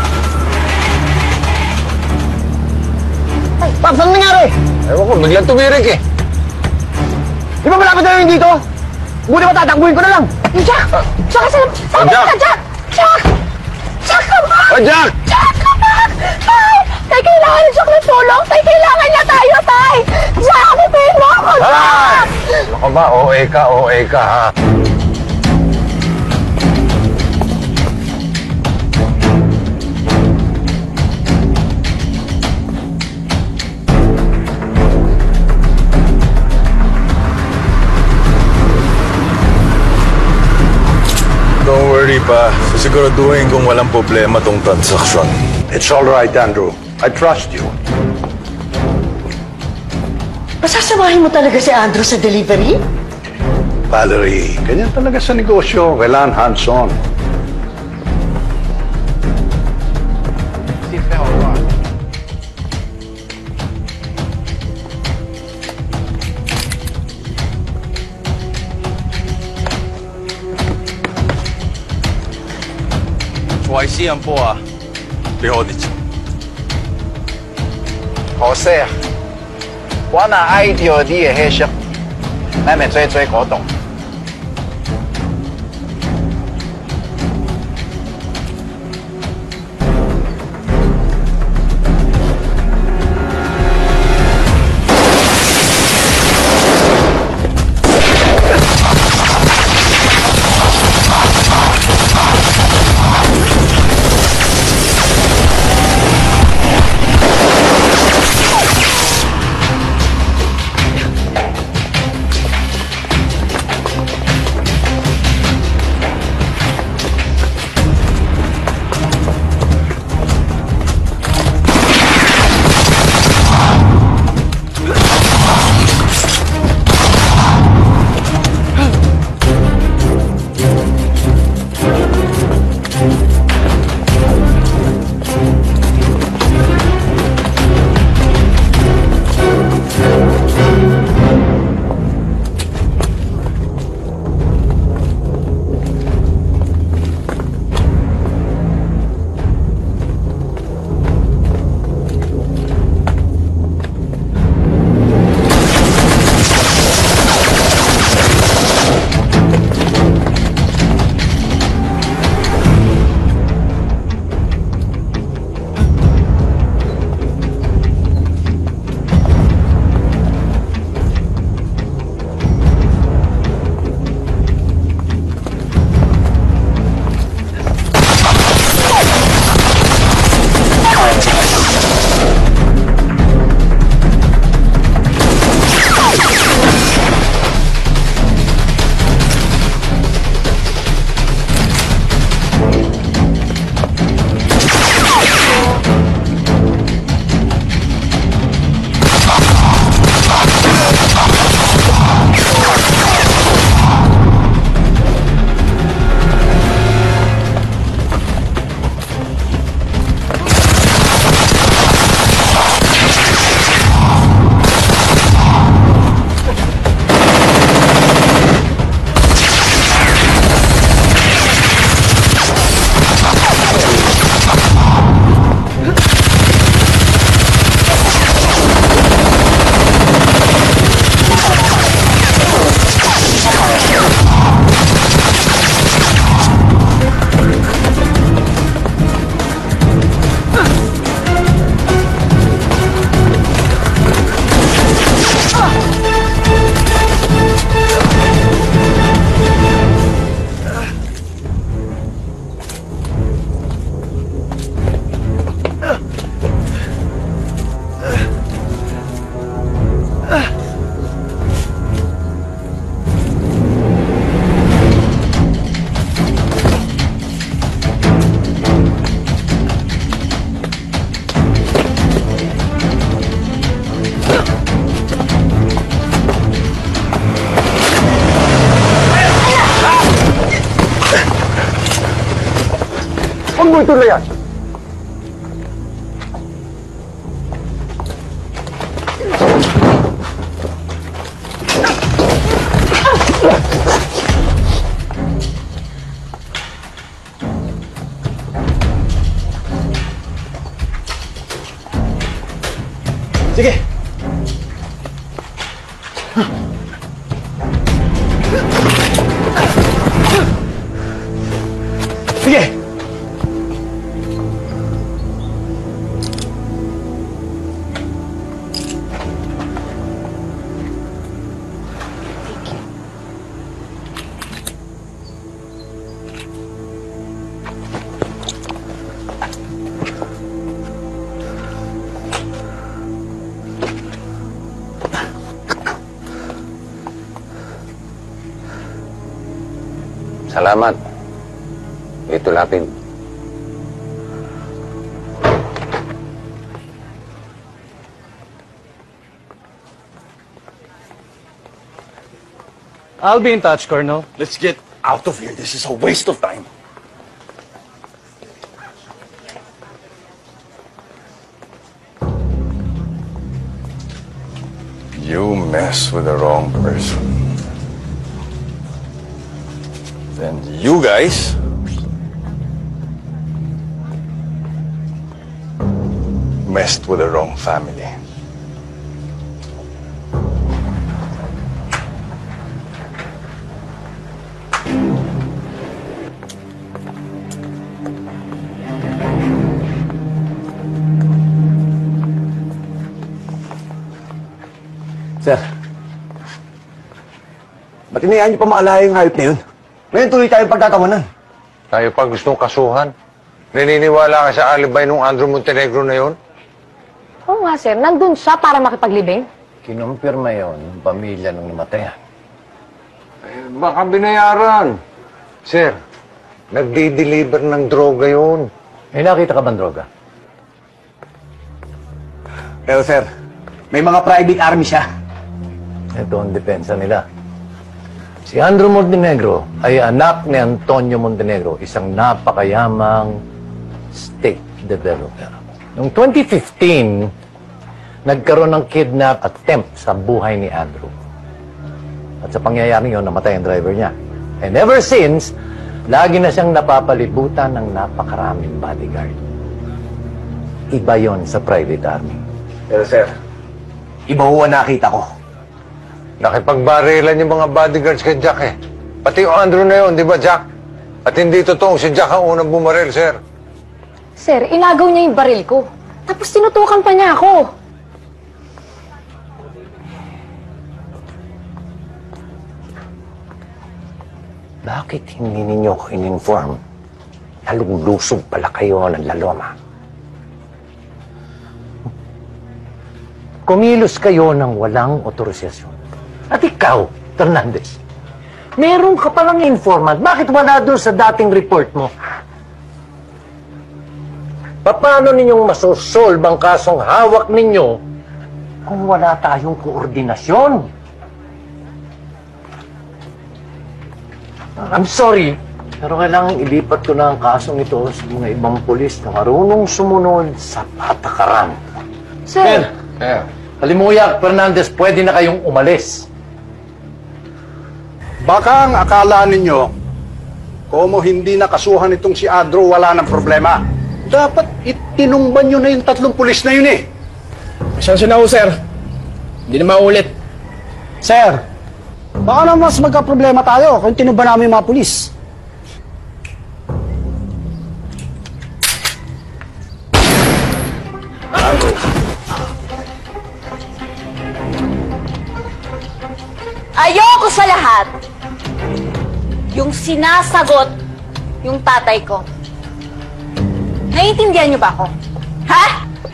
Ay, Paps, ano nangyari? Ewan ko, biglang tumirik eh. Di ba malapit na yun dito? Buti matatakbuhin ko na lang. Jack! Jack, saan? Saan Jack! ka, Jack? Jack! Jack, come back! Oh, Jack! Jack, come back! Tay! Tay, kailangan ni Jack ng tulong! Tay, kailangan niya tayo, Tay! Jack, ipayin mo ako, Jack! Ano ka ba? O A ka, O A ka ha. Don't worry pa. Sisiguraduhin kung walang problema tong transaksyon. It's all right, Andrew. I trust you. Pasasamahin mo talaga si Andrew sa delivery? Valerie, ganyan talaga sa negosyo. Kailangan hands-on. 外私人波啊，俾我哋做。 可惜啊，我那 idea 啲嘅黑色，你咪追追嗰度。 mo ituloy yan. Sige. Sige. Salamat. Ito lapid. I'll be in touch, Colonel. Let's get out of here. This is a waste of time. You mess with the wrong person. Then you guys messed with the wrong family. Sir, ba't inayaan niyo pa maalala yung hayop na yun? Ngayon tuloy tayong pagtatawanan. Tayo pa gustong kasuhan. Naniniwala ka sa alibay nung Andrew Montenegro na yon? Oo nga, sir. Nandun siya para makipaglibing. Kinumpirma yon ng pamilya ng namatayan. Eh, baka binayaran. Sir, nagdi-deliver ng droga yon. May nakita ka bang droga? Pero sir, may mga private army siya. Ito ang depensa nila. Si Andrew Montenegro ay anak ni Antonio Montenegro, isang napakayamang state developer. Noong twenty fifteen, nagkaroon ng kidnap attempt sa buhay ni Andrew. At sa pangyayari yun, namatay ang driver niya. And ever since, lagi na siyang napapalibutan ng napakaraming bodyguard. Iba yon sa private army. Pero sir, iba ho ang nakita ko. Nakipagbarilan yung mga bodyguards kay Jack eh. Pati yung Andrew na yun, di ba Jack? At hindi totoong si Jack ang unang bumaril, sir. Sir, inagaw niya yung baril ko. Tapos tinutukan pa niya ako. Bakit hindi ninyo ko in-inform? Laluglusog pala kayo ng laloma. Kumilos kayo ng walang otorisasyon. At ikaw, Fernandez, meron ka palang informant. Bakit wala doon sa dating report mo? Paano ninyong masosolve ang kasong hawak ninyo kung wala tayong koordinasyon? I'm sorry, pero kailangan ilipat ko na ang kasong ito sa mga ibang polis na marunong sumunod sa patakaran. Sir! Sir, Kalimuyak, Fernandez, pwede na kayong umalis. Baka ang akala ninyo, como hindi nakasuhan itong si Andrew, wala ng problema. Dapat itinumban nyo na yung tatlong pulis na yun eh. Pasensya na ho, sir. Hindi na maulit. Sir, baka na mas magka-problema tayo kung tinumban namin yung mga pulis. Ayoko sa lahat yung sinasagot yung tatay ko. Naiintindihan niyo ba ako? Ha?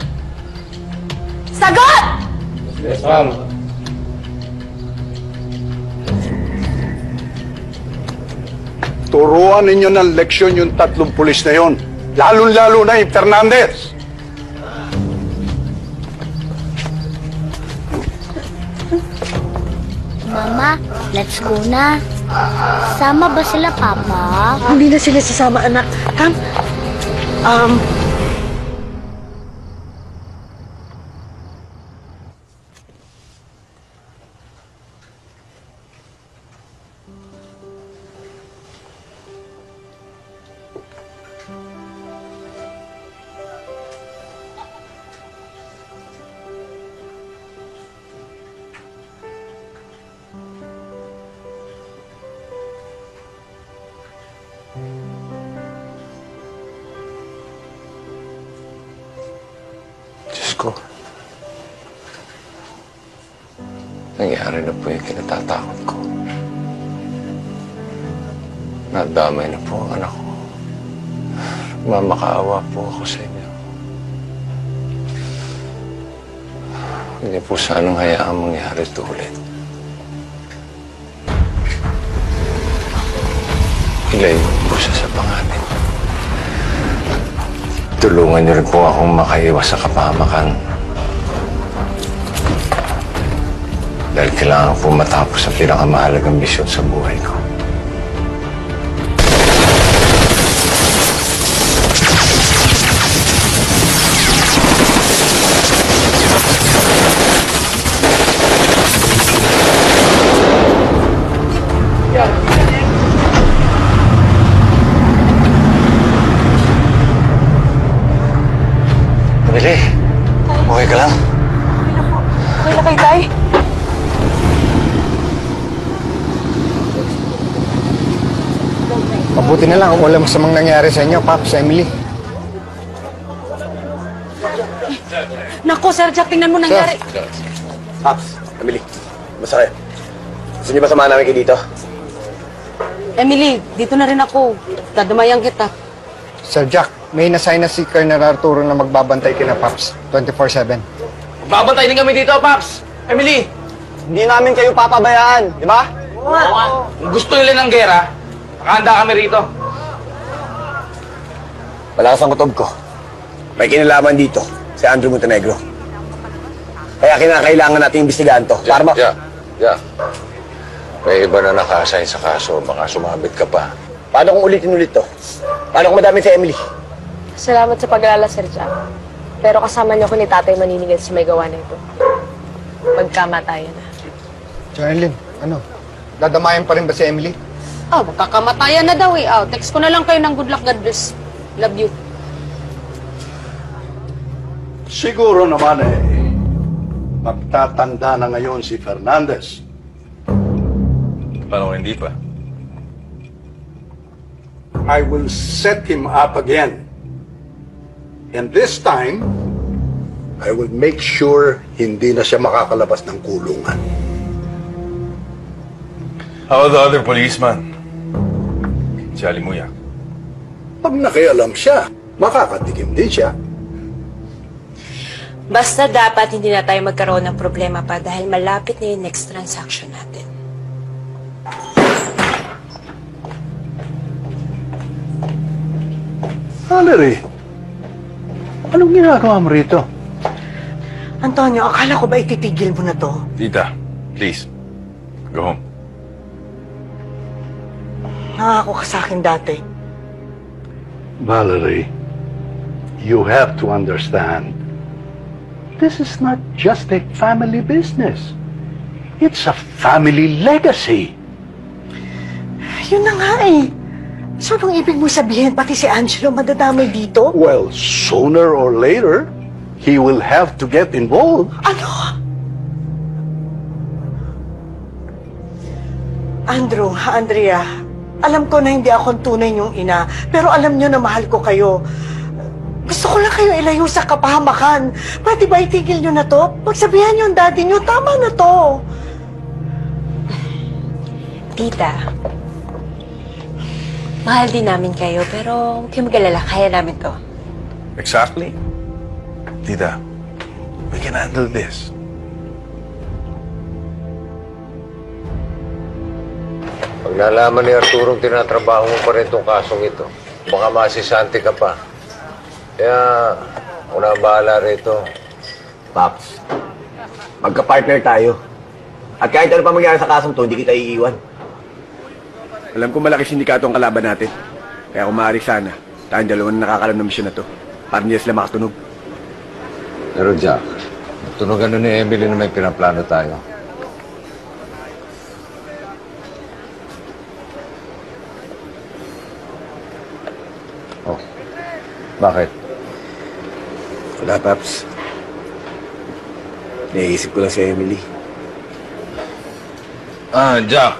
Sagot! Yes, ma'am. Turuan ninyo ng leksyon yung tatlong pulis na yun. Lalo-lalo na yung Fernandez. Mama, let's go na. Sama ba sila, Papa? Hindi na sila sasama, anak. Come. Um, Diyos ko. Nangyari na po yung kinatatakot ko. Nadamay na po ang anak ko. Mamakaawa po ako sa inyo. Hindi po sanang hayaang mangyari ito ulit. Ilayo po siya sa panganib. Tulungan niyo rin po akong makaiwas sa kapahamakan. Dahil kailangan po matapos ang pinakamahalagang misyon sa buhay ko. Emily, okay ka lang? Okay na kayo, Tay? Mabuti na lang kung walang masamang nangyari sa inyo, Pops, Emily. Nako, Sir Jack, tingnan mo nangyari. Pops, Emily, basta kayo. Gusto niyo ba samahan namin kayo dito? Emily, dito na rin ako. Dadamayan kita. Sir Jack, may nasay na si Colonel Arturo na magbabantay kina Pops twenty-four seven. Babantay din kami dito, Paps. Emily. Hindi namin kayo papabayaan, di ba? Oo nga. Kung gusto nila ng gera, nakahanda kami rito. Malakas ang kutob ko. May kinalaman dito, si Andrew Montenegro. Kaya kinakailangan natin imbestigahan to. Yeah, para ma- yeah, yeah. May iba na naka-assign sa kaso, baka sumabit ka pa. Paano kung ulitin-ulit to? Paano kung madami si Emily? Salamat sa pag-alala, Sir Jack. Pero kasama niyo ko ni Tatay Maninigad sa may gawa na ito. Pagkamatayan na. Jonelyn, ano? Dadamayan pa rin ba si Emily? Oh, magkakamatayan na daw eh. Oh, text ko na lang kayo ng good luck, God bless. Love you. Siguro naman eh, magtatanda na ngayon si Fernandez. Paano kung hindi pa? I will set him up again. And this time, I will make sure hindi na siya makakalabas ng kulungan. How about the other policeman? Si Alimuya. Pag nakialam siya, makakatikim din siya. Basta dapat hindi na tayo magkaroon ng problema pa dahil malapit na yung next transaction natin. Valerie, anong ginagawa mo rito? Antonio, akala ko ba ititigil mo na to? Tita, please. Go home. Nangako ka sa akin dati. Valerie, you have to understand, this is not just a family business. It's a family legacy. Yun na nga eh. So, anong ibig mo sabihin, pati si Angelo madadamay dito? Well, sooner or later, he will have to get involved. Ano? Andrew, Andrea, alam ko na hindi ako tunay niyong ina, pero alam niyo na mahal ko kayo. Gusto ko lang kayo ilayo sa kapahamakan. Pwede ba itigil niyo na to? Pagsabihan niyo ang daddy niyo, tama na to. Tita, mahal din namin kayo, pero huwag kayong mag-alala, kaya namin to. Exactly. Tita, we can handle this. Pag nalaman ni Arturo tinatrabaho mo pa rin itong kasong ito, baka masisante ka pa. Kaya, ako na ang bahala rito. Paps, magka-partner tayo. At kahit ano pa mangyari sa kasong to, hindi kita iiwan. Alam ko malaki sindikato ang kalaban natin. Kaya kung maaari sana, Tayong dalawa na nakakalam ng misyon na to. Para hindi sila makatunog. Pero Jack, tunugan nun ni Emily na may pinaplano tayo. Oh, bakit? Wala, Paps. Naiisip ko lang si Emily. Ah, Jack.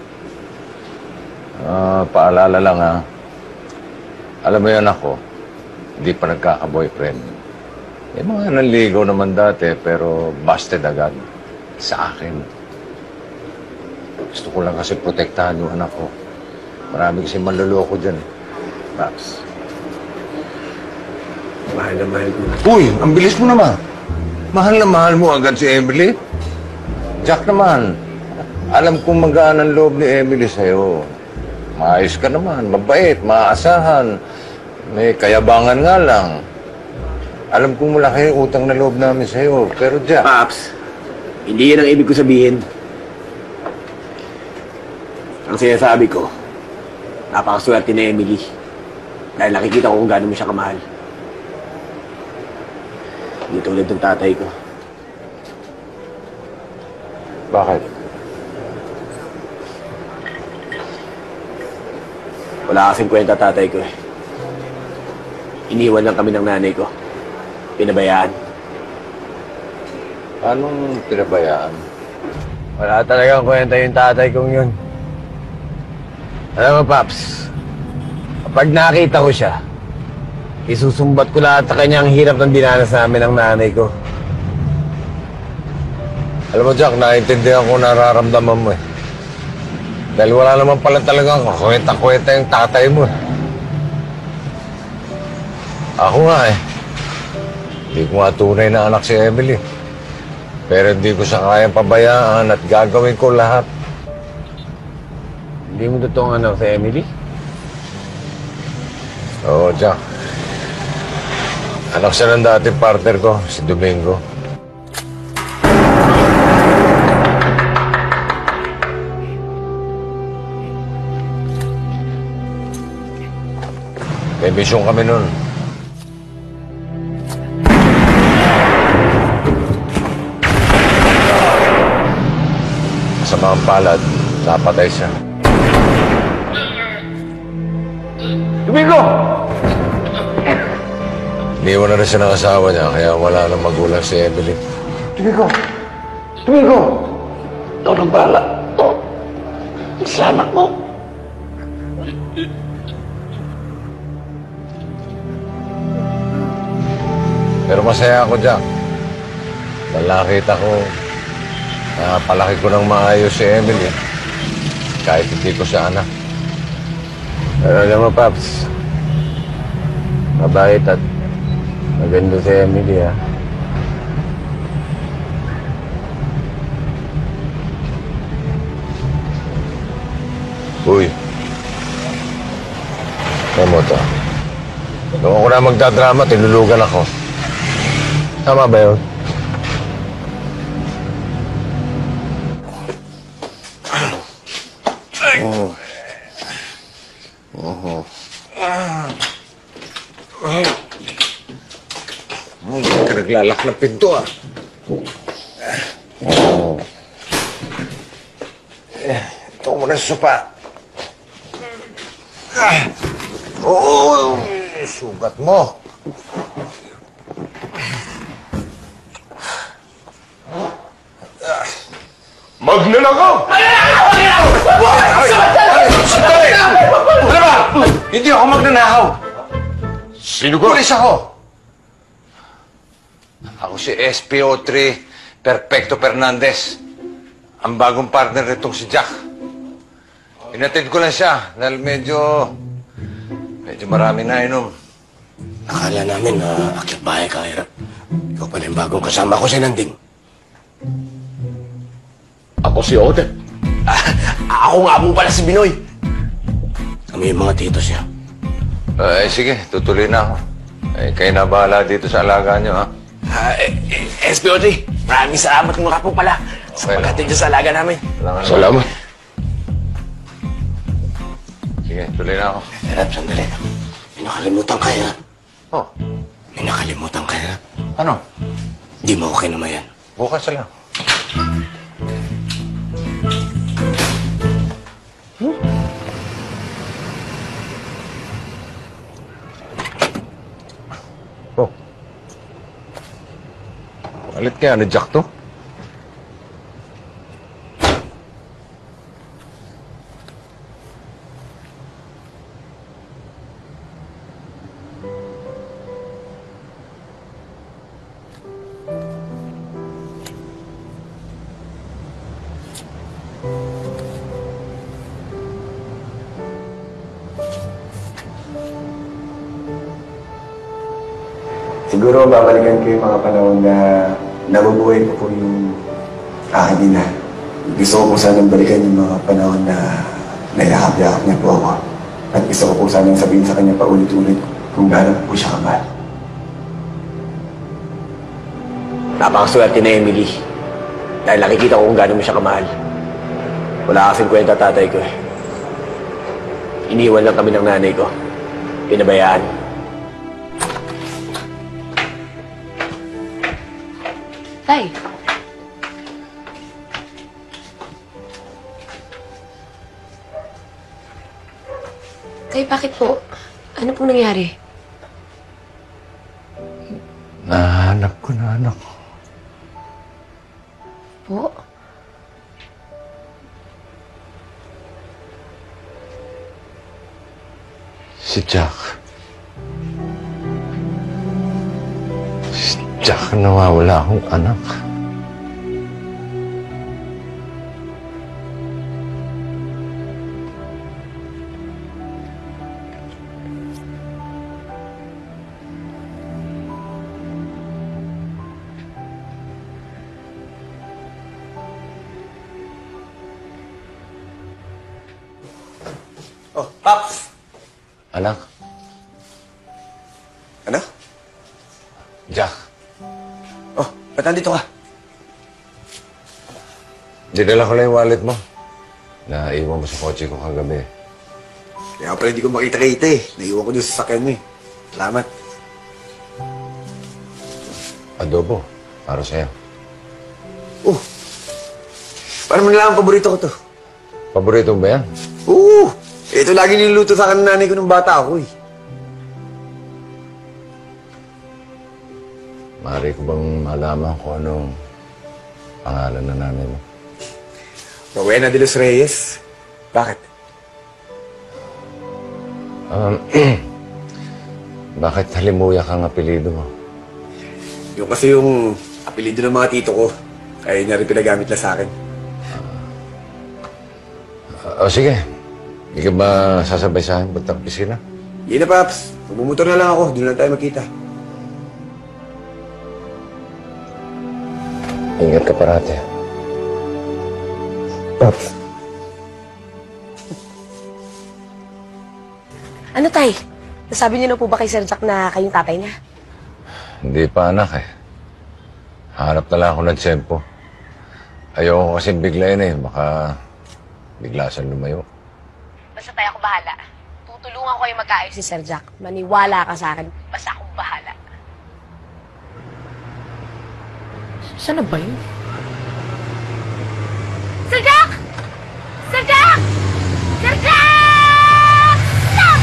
Ah, paalala lang ha. Alam mo yun ako, hindi pa nagkaka-boyfriend. May mga nanligaw naman dati, pero busted agad. Sa akin. Gusto ko lang kasi protektahan yung anak ko. Marami kasi manloloko dyan. Paps. Mahal na mahal ko. Uy, ang bilis mo naman. Mahal na mahal mo agad si Emily. Jack naman, alam kong magaan ang loob ni Emily sa'yo. Maayos ka naman, mabait, maaasahan. May kayabangan nga lang. Alam kong malaki yung utang na loob namin sa'yo. Pero Jack... Paps, hindi yan ang ibig ko sabihin. Ang sinasabi ko, napakaswerte ni Emily. Dahil nakikita ko kung gaano mo siya kamahal. Hindi tulad ng tatay ko. Bakit? Wala kasing kwenta tatay ko eh. Iniwan lang kami ng nanay ko. Pinabayaan. Anong pinabayaan? Wala talagang kwenta yung tatay kong yun. Alam mo, Paps, kapag nakita ko siya, isusumbat ko lahat sa kanya ang hirap ng dinanas namin ng nanay ko. Alam mo, Jack, naiintindihan ko nararamdaman mo eh. Dahil wala naman pala talagang kwenta-kwenta yung tatay mo eh. Ako nga eh. Hindi ko nga tunay na anak si Emily. Pero hindi ko siya kayang pabayaan at gagawin ko lahat. Hindi mo totoong anak si Emily? Oo, Jack. Anak siya ng dating partner ko, si Domingo. May misyon kami nun. Sa mga palad, napatay siya. Domingo! Iniwan na rin siya ng asawa niya, kaya wala nang magulang si Emily. Domingo! Domingo! Ikaw nang bahala. Oh, sa anak mo. Pero masaya ako, Jack. Dahil nakita ko, napalaki ko ng maayos si Emily. Kahit hindi ko siya anak. Pero alam mo, Paps, mabait at maganda si Emily, ha? Uy. Ano mo to? Nung ako na magdadrama, tinulugan ako. Tama ba yun? Oh. Oh. Hindi ka naglalak ng pinto, ah. Oh. Ito mo na sa sopa. Ah. Oo, sugat mo. Magnanakaw! Sandali! Ano ba? Hindi ako magnanakaw. Sino ka? Pulis ako. Ako si S P O three Perfecto Fernandez. Ang bagong partner nitong si Jack. Inatid ko lang siya dahil medyo... medyo marami na inom. Akala namin na uh, akyat bahay ka, Hirap. Ikaw pala yung bagong kasama ko si Nanding. Ako si Odette. Ah, ako nga po pala si Binoy. Kami yung mga titos niya. Eh, sige, tutuloy na ako. Eh, kayo na bahala dito sa alaga niyo, ha? Ah, eh, eh, S P O three, maraming salamat nga po pala sa Okay, paghatid sa alaga namin. Salamat. Sige, tuloy na ako. Hirap, sandali. nakalimutan kaya? Oh. May nakalimutan kaya? Ano? Di mo okay naman yan. Bukas lang. Hmm? Oh. Alit kaya na Jack to? Siguro babalikan ko yung mga panahon na nabubuhay ko po yung aking ina. Gusto ko po sanang balikan yung mga panahon na nailakap-yakap niya po ako. At gusto ko po sanang sabihin sa kanya paulit-ulit kung gaano po siya kamahal. Napakaswerte na Emily. Dahil nakikita ko kung gaano mo siya kamahal. Wala kasing kwenta tatay ko eh. Iniwan lang kami ng nanay ko. Pinabayaan. Tay. Tay, bakit po? Ano pong nangyari? Nahanap ko na anak ko. Po? Si Jack. Si Jack, nawawala akong anak. Oh, Pops! Anak? Ano? Jack. Oh, ba't nandito ka? Dinala ko lang yung wallet mo. Naiwan mo sa kotse ko kagabi. Kaya pala hindi ko makita-kita eh. Naiwan ko doon sa sasakyan mo eh. Salamat. Adobo. Para sa'yo. Oh! Paano mo nalaman paborito ko to? Paborito mo ba yan? Oo! Ito lagi niluluto sa akin ng nanay ko nung bata ako eh. Maaari ko bang malaman kung anong pangalan ng nanay mo? Rowena de los Reyes. Bakit? Um, bakit Halimuyak ang apelido mo? Yung kasi yung apelido ng mga tito ko. Kaya niya rin pinagamit na sa akin. Uh, o sige. Hindi ka ba sasabay sa akin puntang pisina? Hindi na, Paps. Magmumotor na lang ako. Doon lang tayo magkita. Ingat ka parati. Paps. Ano, Tay? Nasabi niyo na po ba kay Sir Jack na kayong tatay niya? Hindi pa anak eh. Hanap na lang ako ng tsempo. Ayoko kasi biglayin eh. Baka bigla siyang lumayo. Basta tayo ako bahala. Tutulungan ko kayo magkaayos si Sir Jack. Maniwala ka sa akin. Basta akong bahala. Saan na ba yun? Sir Jack! Sir Jack! Sir Jack! Stop!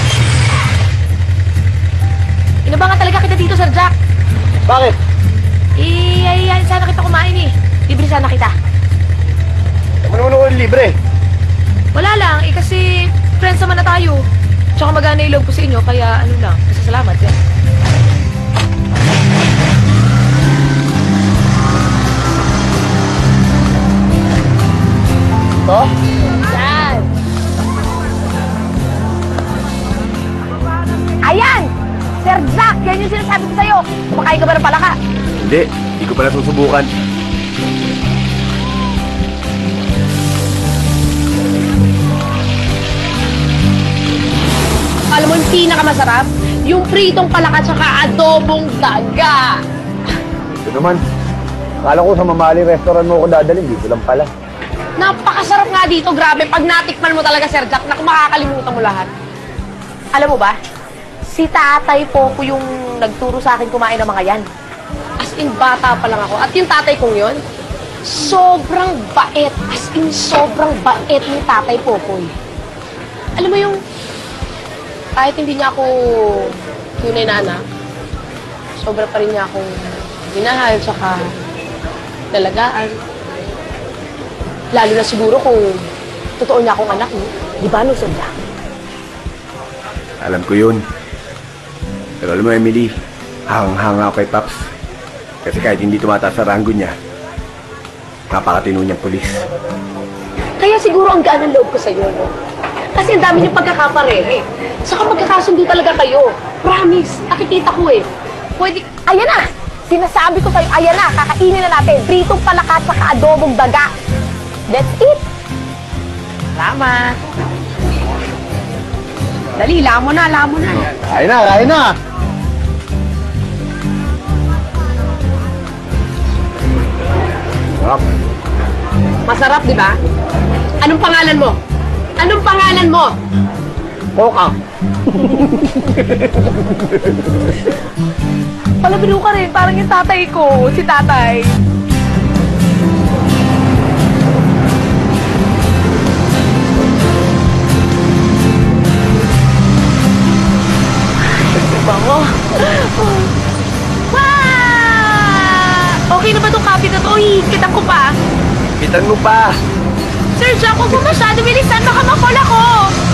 Inabangan talaga kita dito, Sir Jack. Bakit? Eh, ay, ay, sana kita kumain eh. Libre sana kita. Ano naman ako libre? Wala lang, eh kasi friends naman na tayo. Tsaka magana yung loob ko sa inyo, kaya ano lang, masasalamat yan. Ito? Yan! Ayan! Sir Jack, yan yung sinasabi ko sa'yo. Kumakain ka ba ng palaka? Hindi. Hindi ko pala susubukan. Alam mo yung pinakamasarap? Yung pritong palaka tsaka adobong daga. Ito naman. Akala ko sa mamahaling restaurant mo ako dadalhin. Dito lang pala. Napakasarap nga dito, grabe. Pag natikman mo talaga, Sir Jack, naku, makakalimutan mo lahat. Alam mo ba, Si tatay po po yung nagturo sa akin kumain ng mga yan. As in, bata pa lang ako. At yung tatay kong yun, sobrang bait. As in, sobrang bait ng tatay Popoy. Alam mo yung, kahit hindi niya ako tunay na anak, sobra pa rin niya akong minahal, tsaka nalagaan. Lalo na siguro kung totoo niya akong anak, no? Di ba, no, Sandra? Alam ko yun. Pero alam mo, Emily, hang-hanga ako kay Paps. Kasi kahit hindi tumataas sa ranggo niya, napakatino niyang pulis. Kaya siguro ang gaan ng loob ko sa'yo, no? Kasi ang dami niyong pagkakaparehe. Saka magkakasundo talaga kayo. Promise, nakikita ko eh. Pwede... Ayan na! Sinasabi ko sa'yo, ayan na, kakainin na natin. Pritong palakat sa adobong daga. That's it! Salamat! Dali, lamo na, lamo na. Kain na, kain na! Masarap. Masarap, di ba? Anong pangalan mo? Anong pangalan mo? Coca. Palabiro ka rin, parang yung tatay ko, si tatay. Bango. Wow! Okay na ba itong copy na to? Hihikitan ko pa. Hikitan mo pa. Sir Jack, huwag mo masyado bilisan. Baka ma-fall ako.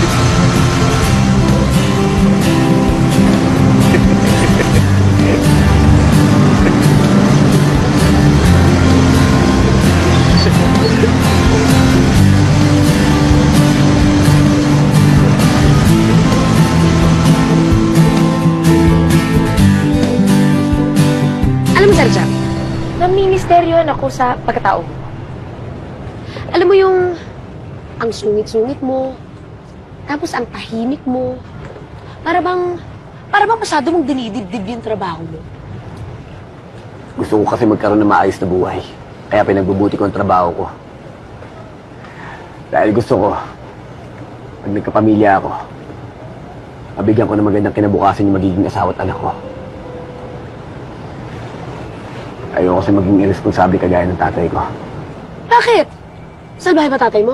Alam mo, Sir Jack, namimisteryohan ako sa pagkatao mo. Alam mo yung ang sungit-sungit mo, tapos ang tahimik mo, para bang, para bang masyado mong dinidibdib yung trabaho mo. Gusto ko kasi magkaroon ng maayos na buhay. Kaya pinagbubuti ko ang trabaho ko. Dahil gusto ko, pag nagkapamilya ako, mabigyan ko ng magandang kinabukasan yung magiging asawa at anak ko. Ayoko kasi maging irresponsable kagaya ng tatay ko. Bakit? Saan bahay ba tatay mo?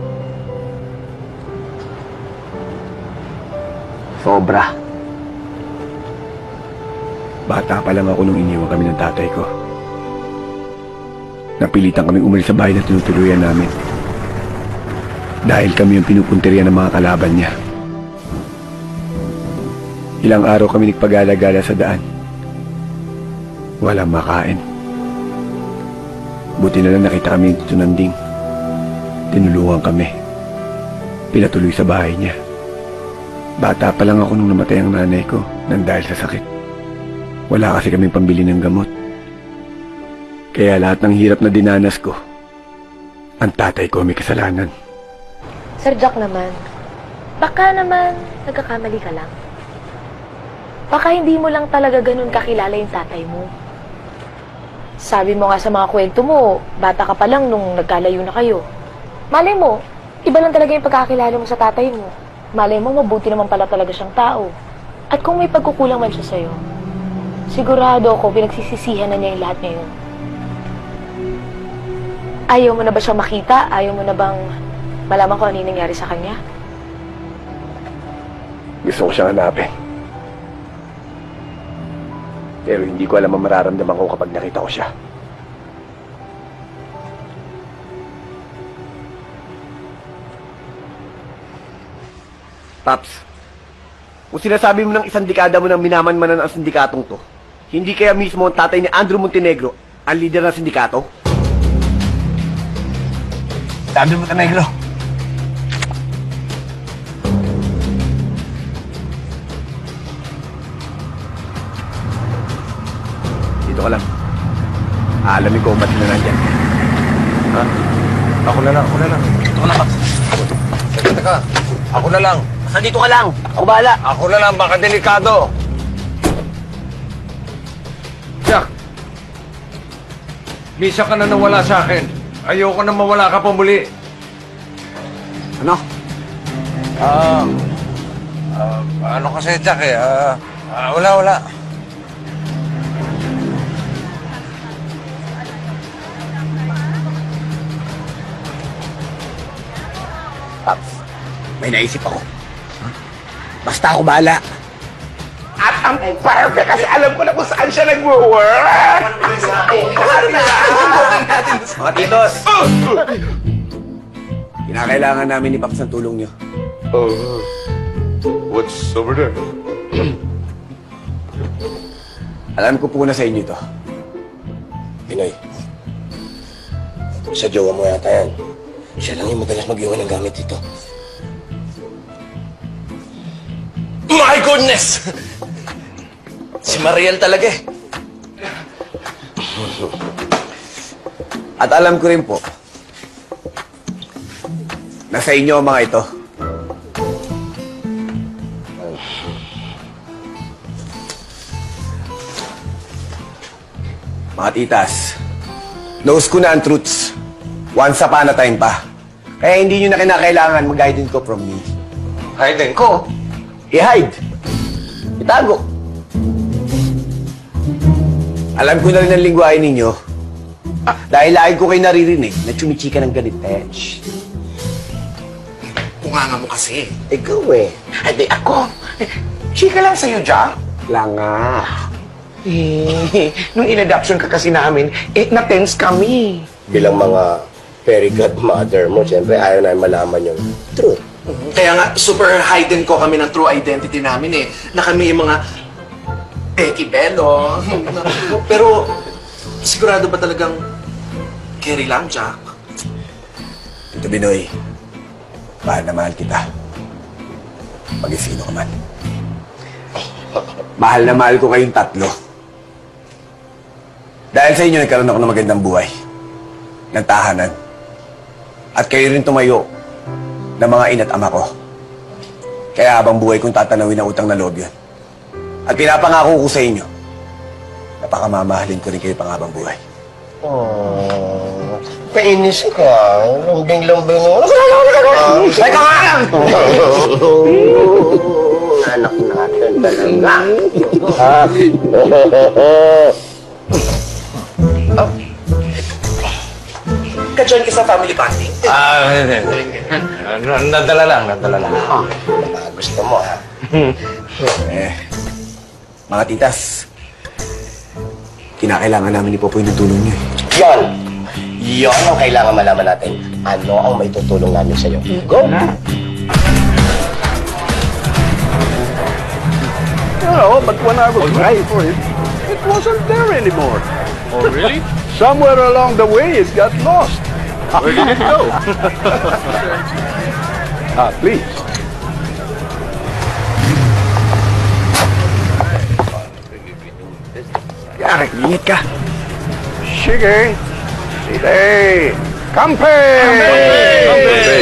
Sobra. Bata pa lang ako nung iniwan kami ng tatay ko. Napilitan kami umalis sa bahay na tinutuluyan namin. Dahil kami yung pinupunteriya ng mga kalaban niya. Ilang araw kami nagpagala-gala sa daan. Walang makain. Buti na lang nakita kami ng tunanding. Tinulungan kami. Pinatuloy sa bahay niya. Bata pa lang ako nung namatay ang nanay ko nang dahil sa sakit. Wala kasi kaming pambili ng gamot. Kaya lahat ng hirap na dinanas ko, ang tatay ko may kasalanan. Sir Jack naman, baka naman nagkakamali ka lang. Baka hindi mo lang talaga ganun kakilala yung tatay mo. Sabi mo nga sa mga kwento mo, bata ka pa lang nung nagkalayo na kayo. Malay mo, iba lang talaga yung pagkakilala mo sa tatay mo. Malay mo, mabuti naman pala talaga siyang tao. At kung may pagkukulang man siya sa'yo, sigurado ako pinagsisisihan na niya yung lahat ngayon. Ayaw mo na ba siyang makita? Ayaw mo na bang malaman kung ano yung nangyari sa kanya? Gusto ko siyang hanapin. Pero hindi ko alam ang mararamdaman ko kapag nakita ko siya. Paps, kung sinasabi mo ng isang dekada mo nang minamanmanan ang sindikatong to, hindi kaya mismo ang tatay ni Andrew Montenegro ang lider ng sindikato? Andrew Montenegro! Dito ka lang. Aalamin ko kung ba't sila nandyan. Ha? Ako na lang, ako na lang. Ako na, Paps. Teka, teka. Ako na lang. Basta dito ka lang. Ako bahala. Ako na lang, baka delikado. Jack! Misa ka na nawala sa akin. Ayoko na mawala ka pa muli. Ano? Ah, Ah, ano kasi, Jack eh, ah, ah, wala, wala. Paps, may naisip ako. Basta ako bahala. At ang perfect kasi alam ko na kung saan siya nag-work. Mga titos, kinakailangan namin ni Paps ang tulong niyo. Oh, what's over there? Alam ko po na sa inyo to. Pinoy, sa jowa mo yata yan. Siya lang yung madalas mag-iwan ng gamit dito. My goodness! Si Mariel talaga eh. At alam ko rin po, na sa inyo ang mga ito. Mga titas, knows ko na ang truths. Once upon a time pa. Kaya hindi nyo na kinakailangan mag-hide ko from me. Hide ko? I-hide. Itago. Alam ko na rin ang lingwahe ninyo. Ah, dahil lagi ko kayo naririnig na chumichika ng ganit. Tetch. Kunganga mo kasi. Ikaw eh. Hindi ako. Chika lang sa'yo, Jack. Langa. Eh, nung in-adoption ka kasi namin, eh, na-tense kami. Bilang mga fairy godmother mo, siyempre ayaw na malaman yung truth. Kaya nga, super hidden ko kami ng true identity namin eh. Na kami yung mga Becky Bello. Pero, sigurado ba talagang Kerry lang, Jack? Tito Binoy, mahal na mahal kita. Mag-isino ka man. Mahal na mahal ko kayong tatlo. Dahil sa inyo, nagkaroon ako ng magandang buhay. Ng tahanan. At kayo rin tumayo ng mga ina't ama ko. Kaya habang buhay kong tatanawin ang utang na loob yun. At pinapangako ko sa inyo, napakamamahalin ko rin kayo panghabang buhay. Oh, painis ka. Lambing-lambing mo. Ay, ka nga! Anak natin talaga. Oh. Ka-join ka sa family bonding? Ah, hindi, hindi. Nadala lang, nadala lang. Gusto mo, ha? Eh, mga titas, kinakailangan namin ni Popoy ng tulong niyo. Yon! Yon ang kailangan malaman natin. Ano ang may tutulong namin sa'yo. Go! You know, but when I was ready for it, it wasn't there anymore. Oh, really? Somewhere along the way, it got lost. Where did it go? Ah, please. Yari, ingat ka. Sige. Sige. Kampe! Kampe!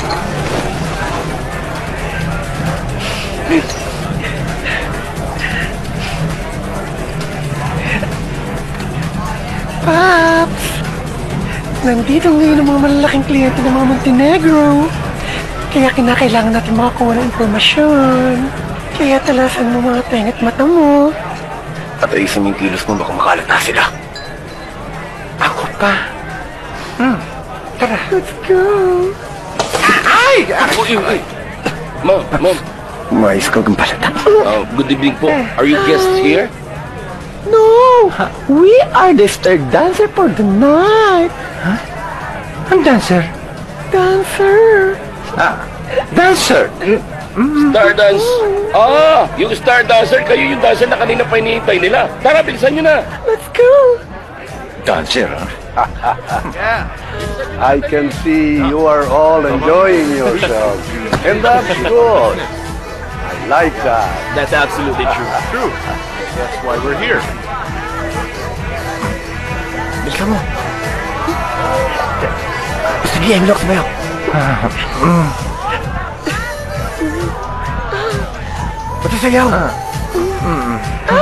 Paps! Nandito ngayon ang mga malalaking kliyente ng mga Montenegro. Kaya kinakailangan natin makakuha ng impormasyon. Kaya talasan mo mga tenga't mata mo. Pataisin mo yung kilos mo, baka makalata sila. Ako pa. Hmm. Tara. Let's go. Ay! Ay! Ay! Mom, Mom. Mais ko kang palata. Uh, good evening po. Are you guests here? No! We are the star dancer for the night. Huh? Ang dancer? Dancer. Ah, dancer? Star dance. Ah, yung star dancer, kayo yung dancer na kanina pa hinihintay nila. Tara, bilisan nyo na. Let's go. Dancer, ha? Yeah. I can see you are all enjoying yourselves. And that's good. I like that. That's absolutely true. True. That's why we're here. Bilisan mo. Sige, Emilok, sabayo. Ba't sayaw? Hmm.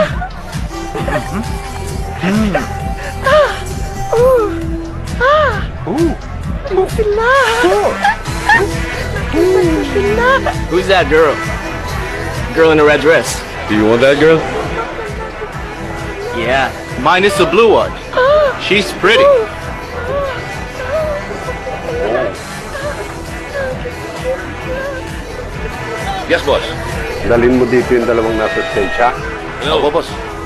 Ano sila? Ano sila? Who's that girl? Girl in a red dress. Do you want that girl? Yeah. Mine is the blue one. She's pretty. Yes, boss. Dalhin mo dito yung dalawang nasa stage, ha? Hello, boss.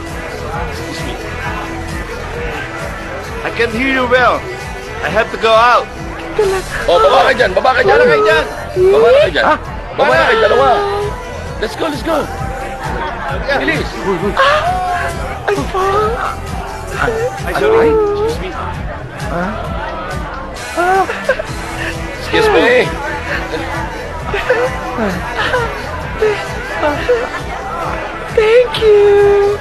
I can't hear you well. I have to go out. Oh, baba ka dyan. Baba ka dyan. Baba ka dyan. Baba ka dyan. Baba ka dyan. Dalawa. Let's go, let's go. Bilis. I fall. Hi, sorry. Excuse me. Excuse me. Thank you.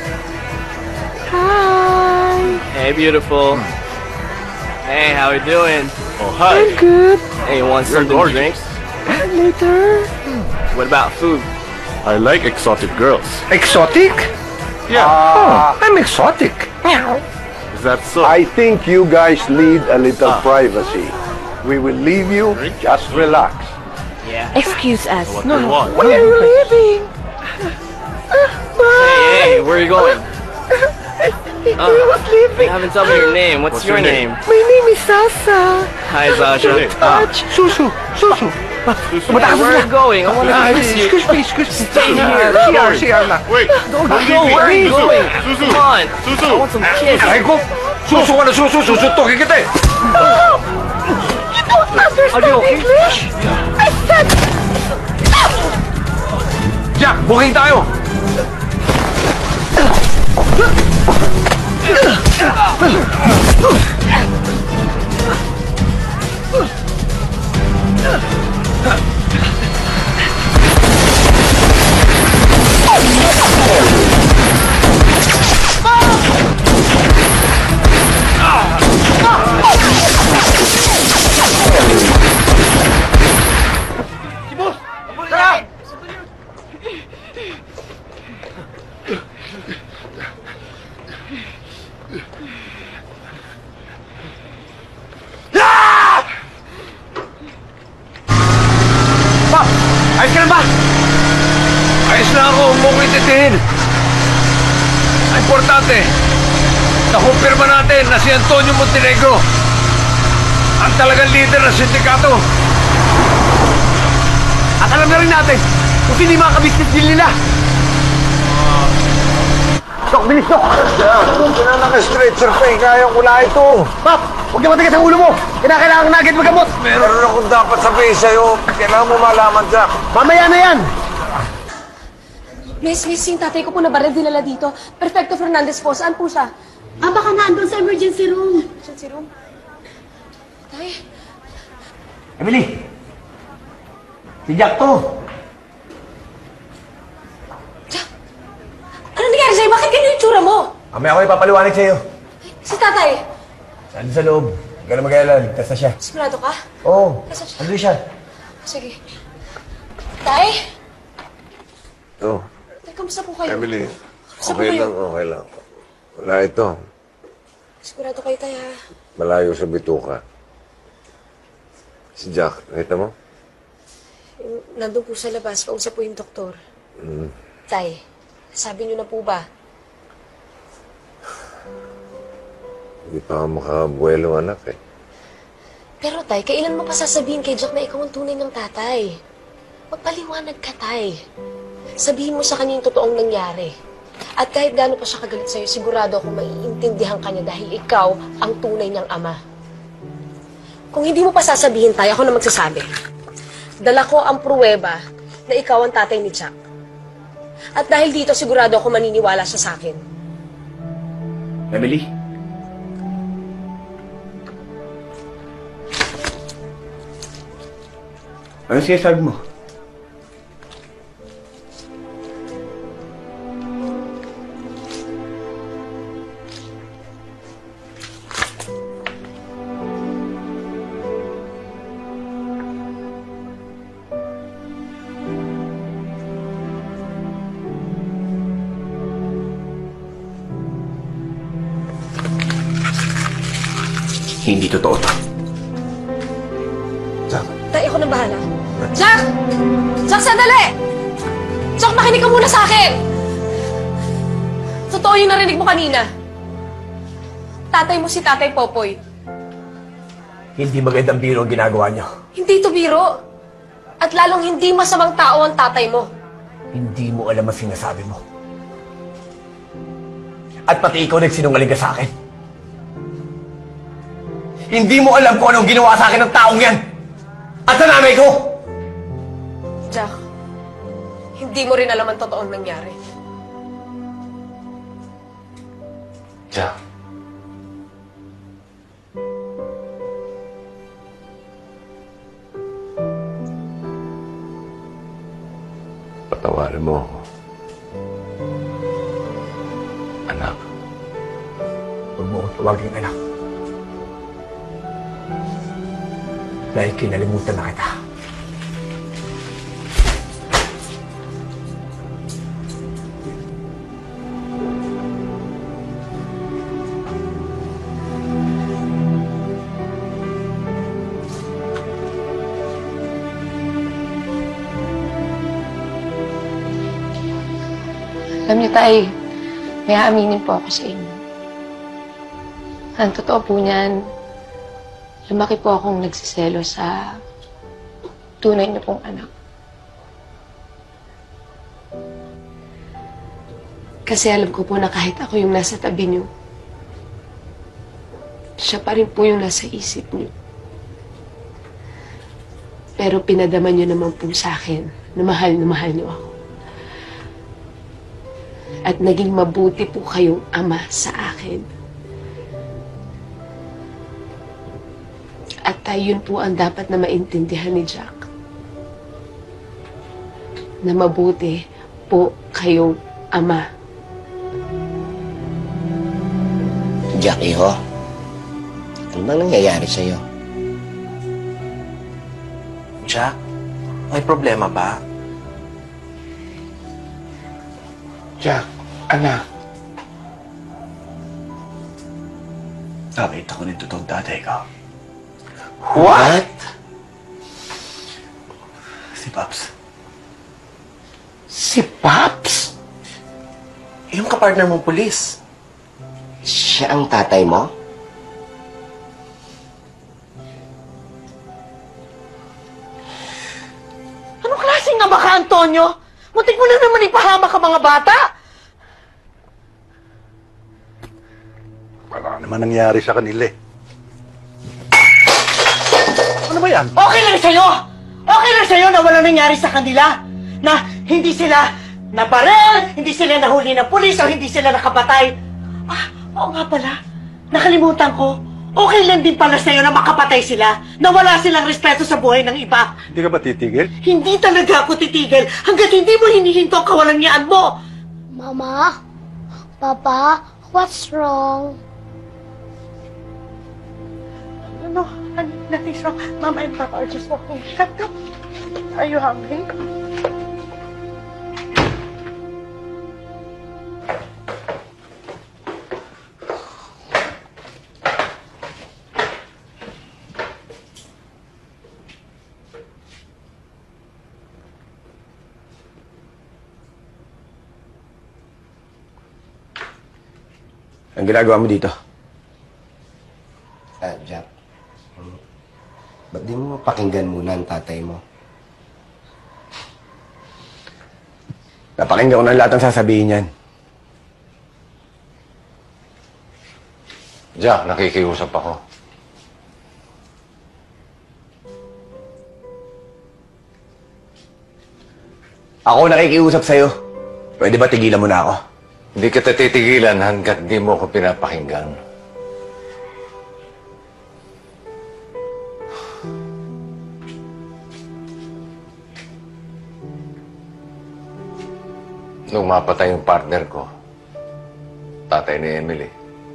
Hi. Hey, beautiful. Hey, how are you doing? Oh, hi. I'm good. Hey, you want You're something to drink? Later. What about food? I like exotic girls. Exotic? Yeah. Ah, I'm exotic. Is that so? I think you guys need a little privacy. We will leave you. Just relax. Yeah. Excuse us. What do you want? Where are you leaving? Hey, hey, where are you going? He was leaving. You haven't told me your name. What's, What's your, your name? name? My name is Sasa. Hi, Sasha. Touch. Susu, Susu. Hey, where are you going? I want to Ah, kiss you. excuse me, excuse me. Stay here. C R, C R na. Wait. Don't go. Where are you going? Susu. Come on. Susu. I want some kiss. Ay ko! Susu ka na susu! Susuntukin kita eh! You don't understand Are you okay? English? I said... Jack, booking tayo! Ayos ka na ba? Ayos na ako, huwag mo ititihin. Ang importante, nakumpirma natin na si Antonio Montenegro ang talagang leader ng sindikato. At alam na rin natin kung sino yung mga kabisnes deal nila. Sok, bilis, Sok! Kung na naka-stretcher pa eh, kaya ko na ito. Pap, huwag niya matigas ang ulo mo. Kinakailangan na agad magamot. Meron akong dapat sabihin sa'yo. Kailangan mo malaman, Jack. Mamaya na yan! Miss, miss, yung tatay ko po na baril dinala dito. Perfecto Fernandez po. Saan po siya? Ah, baka naandun sa emergency room. Emergency room? Tay? Emily! Si Jack to! Ano nangyari sa'yo? Bakit ganyan yung tsura mo? Mamaya ako ipapaliwanag sa'yo. Si tatay? Saan sa loob? Huwag ka na mag-alala. Ligtas na siya. Sigurado ka? Oo. Nasaan siya? Andun siya. Sige. Tay? Oh, Tay, kamusta po kayo? Emily, Kamusta po okay kayo? lang, okay lang. Wala ito. Sigurado kayo, tay, ha? Malayo sa bituka. Si Jack, nakita mo? Yung nandun po sa labas, kausap po yung doktor. Mm. Tay, sabi niyo na po ba? Hindi pa ako makabuelo, anak eh. Pero tay, kailan mo pa sasabihin kay Jack na ikaw ang tunay ng tatay? Magpaliwanag ka, tay. Sabihin mo sa kanya yung totoong nangyari. At kahit gaano pa siya kagalit sa'yo, sigurado ako maiintindihan ka niya dahil ikaw ang tunay niyang ama. Kung hindi mo pa sasabihin, tay, ako na magsasabi. Dala ko ang pruweba na ikaw ang tatay ni Jack. At dahil dito, sigurado ako maniniwala siya sa akin. Emily? Ano sinasabi mo? Hindi totoo to. Tay, ako na bahala. Jack! Jack, sandali! Jack, makinig ka muna sa akin! Totoo yung narinig mo kanina. Tatay mo si Tatay Popoy. Hindi magandang biro ang ginagawa niyo. Hindi to biro. At lalong hindi masamang tao ang tatay mo. Hindi mo alam ang sinasabi mo. At pati ikaw nagsinungaling ka sa akin. Hindi mo alam kung anong ginawa sa akin ng taong yan. At sa nanay ko. Jack, hindi mo rin alam ang totoong nangyari. Jack. Patawarin mo ako. Anak. Huwag mo akong tawaging anak. Dahil kinalimutan na kita. Alam niyo, Tay, may aaminin po ako sa inyo. Ang totoo po niyan, lumaki po akong nagsiselo sa tunay niyo pong anak. Kasi alam ko po na kahit ako yung nasa tabi niyo, siya pa rin po yung nasa isip niyo. Pero pinadama niyo naman po sa akin na mahal na mahal niyo ako. At naging mabuti po kayong ama sa akin. At uh, yun po ang dapat na maintindihan ni Jack. Na mabuti po kayong ama. Jack, iho. Ano bang nangyayari sa'yo? Jack, may problema ba? Jack, anak. Nakita ko ng totoong tatay ko. What? Si Pops. Si Pops? Yung kapartner mong pulis. Siya ang tatay mo? Anong klaseng ama ka, Antonio? Muntik mo na naman ipahamak ka mga bata! Wala naman nangyari sa kanila eh. Ano ba yan? Okay lang sa'yo! Okay lang sa'yo na wala nangyari sa kanila! Na hindi sila nabarel, hindi sila nahuli ng pulis, o hindi sila nakapatay. Ah, oo nga pala. Nakalimutan ko. Okay lang din pala sa'yo na makapatay sila, na wala silang respeto sa buhay ng iba. Hindi ka ba titigil? Hindi talaga ako titigil hanggat hindi mo hinihinto ang kawalangyaan mo. Mama? Papa? What's wrong? No, nothing's wrong. Mama and Papa are just walking. Come, come. Are you hungry? Ang ginagawa mo dito? Ah, Jack. Ba't di mo pakinggan muna ang tatay mo? Napakinggan ko na lahat ng sasabihin yan. Jack, nakikiusap ako. Ako nakikiusap sa'yo. Pwede ba tigilan mo na ako? Hindi kita titigilan hanggat di mo ako pinapakinggan. Nung mapatay yung partner ko, tatay ni Emily,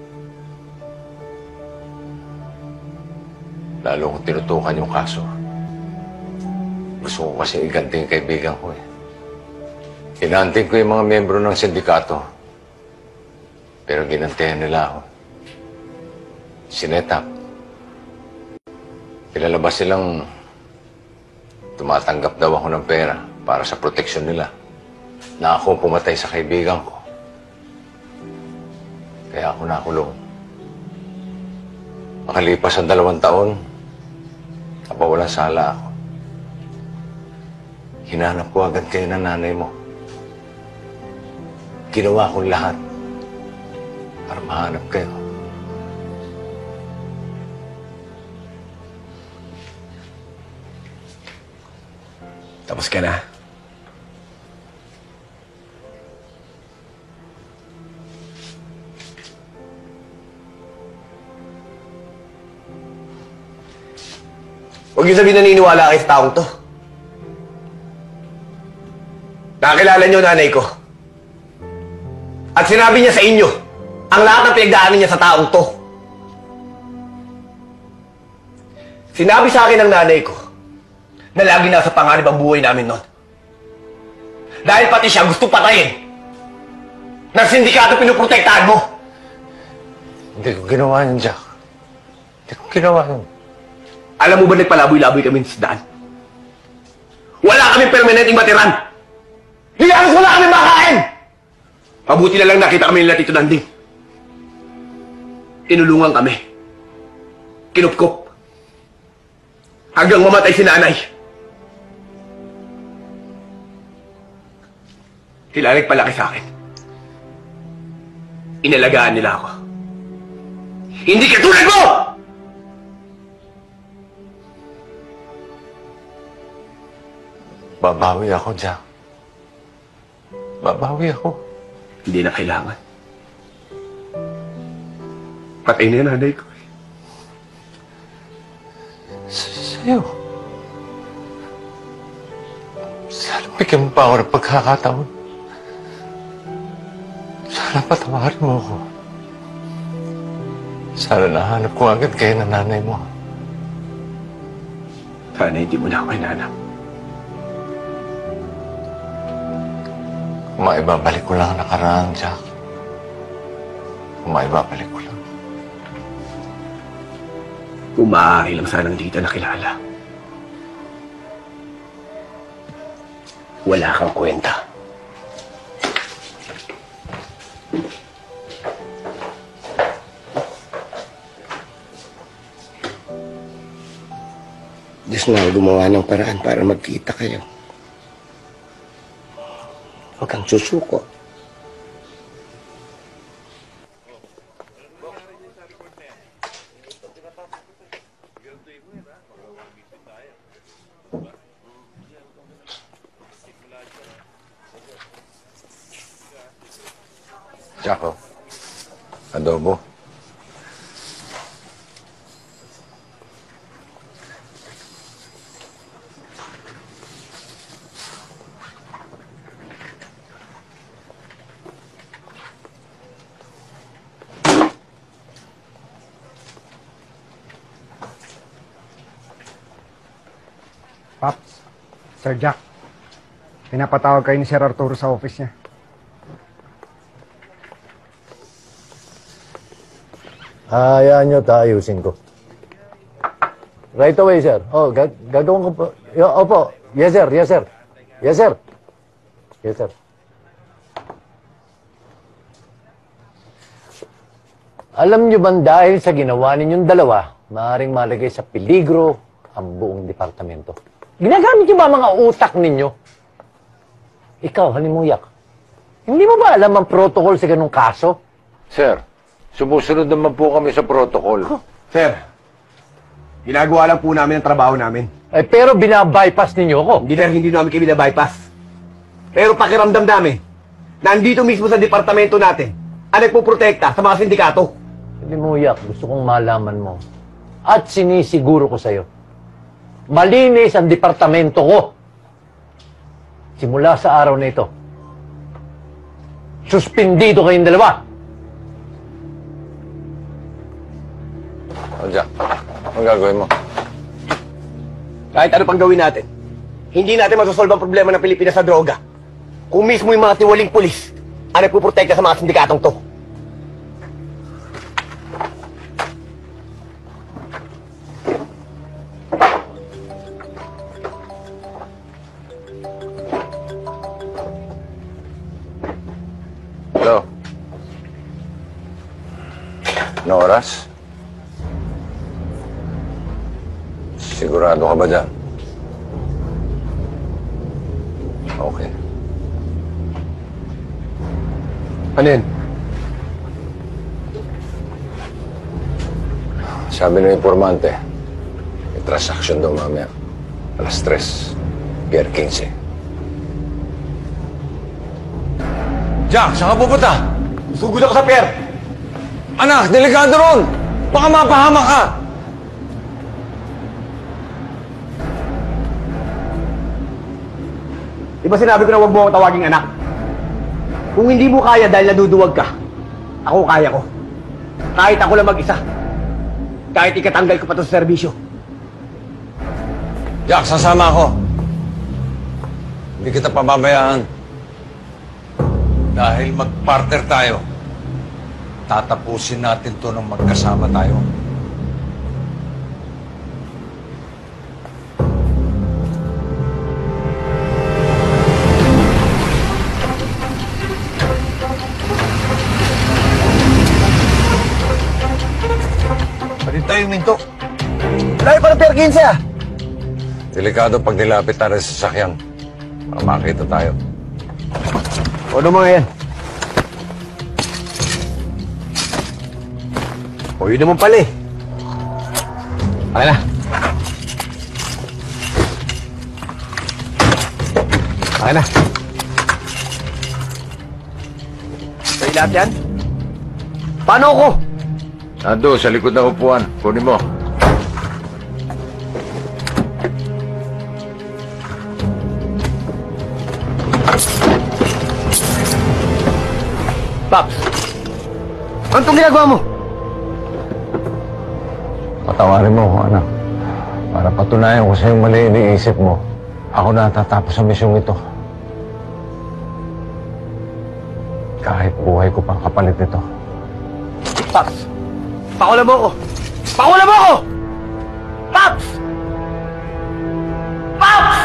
lalo kong tinutukan yung kaso. Gusto ko kasi iganti yung kaibigan ko eh. Inanting ko yung mga miyembro ng sindikato. Pero ginantihan nila ako. Sinetap. Ilalabas silang tumatanggap daw ako ng pera para sa proteksyon nila. na ako pumatay sa kaibigan ko. Kaya ako nakulong. Makalipas ang dalawang taon, napawalang sala ako. Hinanap ko agad kayo ng nanay mo. Ginawa kong lahat para mahanap kayo. Tapos ka na. Huwag niyo sabihin naniniwala kayo sa taong to. Nakakilala niyo nanay ko. At sinabi niya sa inyo ang lahat ng pinagdaanan niya sa taong to. Sinabi sa akin ng nanay ko na lagi nasa panganib ang buhay namin noon. Dahil pati siya gusto patayin ng sindikato pinuprotektahan mo. Hindi ko ginawa yun, Jack. Hindi ko ginawa yun. Alam mo ba nagpalaboy-laboy kami sa daan? Wala kaming permanenteng matiran. Hindi halos wala kaming makain. Mabuti na lang nakita kami nila Tito Nanding. Tinulungan kami. Kinupkop. Hanggang mamatay si nanay. Sila nagpalaki sa akin. Inalagaan nila ako. Hindi katulad mo! Babawi ako, Jack. Babawi ako. Hindi na kailangan. Patay na yung nanay ko. Sa'yo. Sana bigyan mo pa ako ng pagkakataon. Sana patawarin mo ako. Sana nahanap ko agad kayo ng nanay mo. Sana hindi mo na ako hinanap. Kung maibabalik ko lang ang nakaraan, Jack. Kung maibabalik ko lang. Kung maaari lang sanang dito nakilala. Wala kang kwenta. Diyos na gumawa ng paraan para magkita kayo. Huwag kang susuko. Jaco, adobo. Pops, Sir Jack, pinapatawag kayo ni Sir Arturo sa office niya. Hayaan nyo, taayusin ko. Right away, sir. Oh, gag gagawin ko po. Yo, opo. Yes, sir. Yes, sir. Yes, sir. Yes, sir. Alam nyo ba dahil sa ginawa ninyong dalawa, maaaring malagay sa peligro ang buong departamento? Ginagamit nyo ba mga utak ninyo? Ikaw, halimuyak. Hindi mo ba alam ang protocol sa ganung kaso? Sir, sumusunod naman po kami sa protocol. Huh. Sir, ginagawa lang po namin ang trabaho namin. Eh, pero binabypass ninyo ako. Hindi na hindi namin kayo binabypass. Pero pakiramdam namin, nandito mismo sa departamento natin, ang nagpuprotekta sa mga sindikato. Halimuyak, gusto kong malaman mo. At sinisiguro ko sa'yo, malinis ang departamento ko. Simula sa araw na ito, suspindido kayong dalawa. O, Jack, anong gagawin mo? Kahit ano pang gawin natin, hindi natin masosolve ang problema ng Pilipinas sa droga kung mismo yung mga tiwaling pulis ang nagpuprotekta sa mga sindikatong to. Ano oras? Sigurado ka ba dyan? Okay. Ano yun? Sabi ng informante, may transaction daw mamaya. Alas tres, Pier quince. Jack, saan ka pupunta? Sugod ako sa pier! Anak, delikado ron! Baka mapahamak ka! Di ba sinabi ko na huwag mo akong tawaging anak? Kung hindi mo kaya dahil naduduwag ka, ako kaya ko. Kahit ako lang mag-isa. Kahit ikatanggal ko pa ito sa serbisyo. Jack, sasama ako. Hindi kita pababayaan. Dahil mag-partner tayo, tatapusin natin to nang magkasama tayo. Palit tayo yung minto. Layo pa ng Pier quince ah! Delikado pag nilapit tayo sa sasakyan. Baka makita tayo. O ano mga yan? O yun naman pala eh. Okay na. Okay na. Sa'yo lahat yan? Paano ako? Nando, sa likod ng upuan. Kunin mo. Paps, ano itong ginagawa mo? Patawarin mo, anak. Para patunayan ko sa'yo mali iniisip mo. Ako na tatapos sa misyong ito. Kahit buhay ko pang kapalit nito. Paps, pakulan mo ako! Pakulan mo ako! Paps! Paps!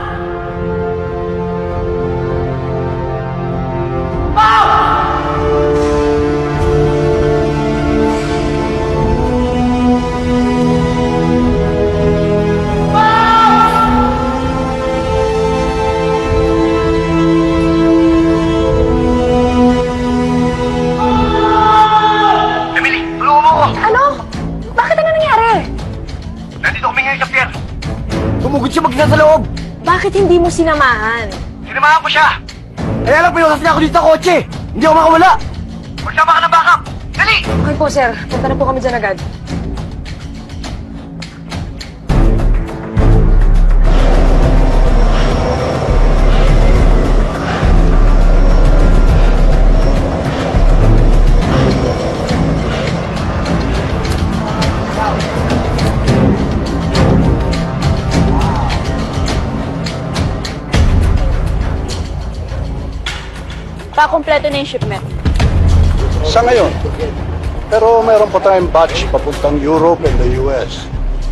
Tumugod siya mag-isa sa loob! Bakit hindi mo sinamahan? Sinamahan ko siya! Kaya lang pinusas niya ako dito sa kotse! Hindi ako makawala! Magsama ka ng backup! Dali! Okay po, sir. Punta na po kami dyan agad. Pakompleto na yung shipment. Sa ngayon. Pero mayroon pa tayong batch papuntang Europe and the U S.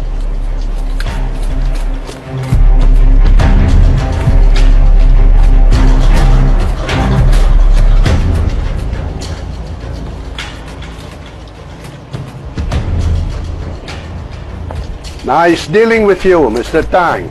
Nice dealing with you, Mister Tang.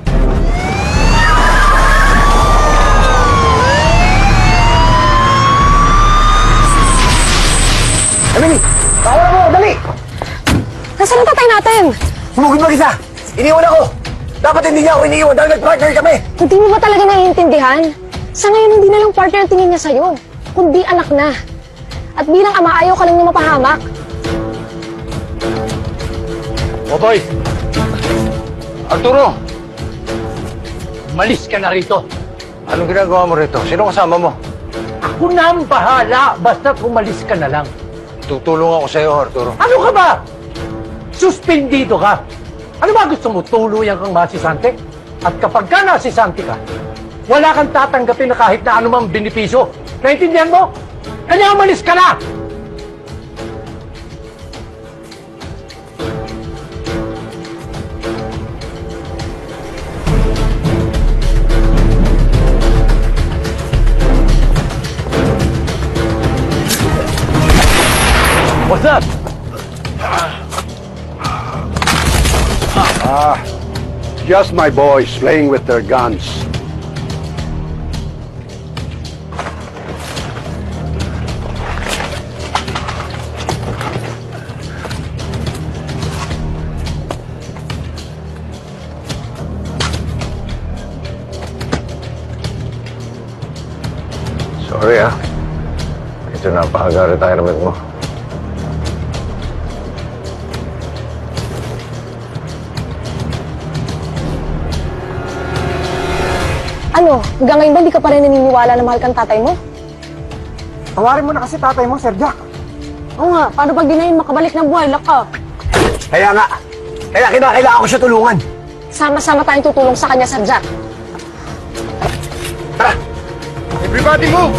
Emily! Pakawala mo! Dali! Nasaan ang tatay natin? Sumugod mag-isa! Iniwan ako! Dapat hindi niya ako iniiwan dahil nag-partner kami! Hindi mo ba talaga naiintindihan? Sa ngayon, hindi na lang partner ang tingin niya sa'yo, kundi anak na. At bilang ama, ayaw ka lang niya mapahamak. Oboy! Arturo! Malis ka na rito. Anong ginagawa mo rito? Sino kasama mo? Ako na ang bahala, basta umalis ka na lang. Tutulong ako sa'yo, Arturo. Ano ka ba? Suspendido ka. Ano ba gusto mo? Tuluyan kang masisante? At kapag ka nasisante ka, wala kang tatanggapin na kahit na anumang benepisyo. Naintindihan mo? Kanya umalis ka na! What's up? just my boys playing with their guns. Sorry ah. Ito napaka-retirement mo. Ano, hanggang ngayon ba hindi ka pa rin naniniwala na mahal kang tatay mo? Tawarin mo na kasi tatay mo, Sir Jack. Oo nga, paano pag dinayin makabalik ng buhay, laka? Kaya nga, kaya kinakailangan ko siya tulungan. Sama-sama tayong tutulong sa kanya, Sir Jack. Tara! Everybody move!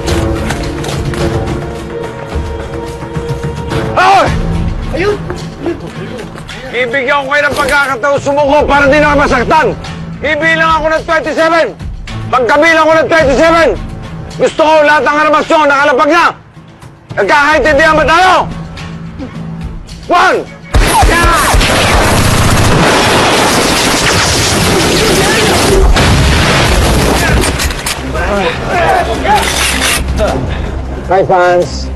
Hoy! Ayun! Ibigyan ko kayo ng pagkakataon sumuko para di na masaktan. Ibilang ako ng twenty-seven. Pagkabilang ko ng twenty-seven, gusto ko lahat ng armasyon nakalapag na. Nagkakaintindihan ba tayo? One! Hi, fans.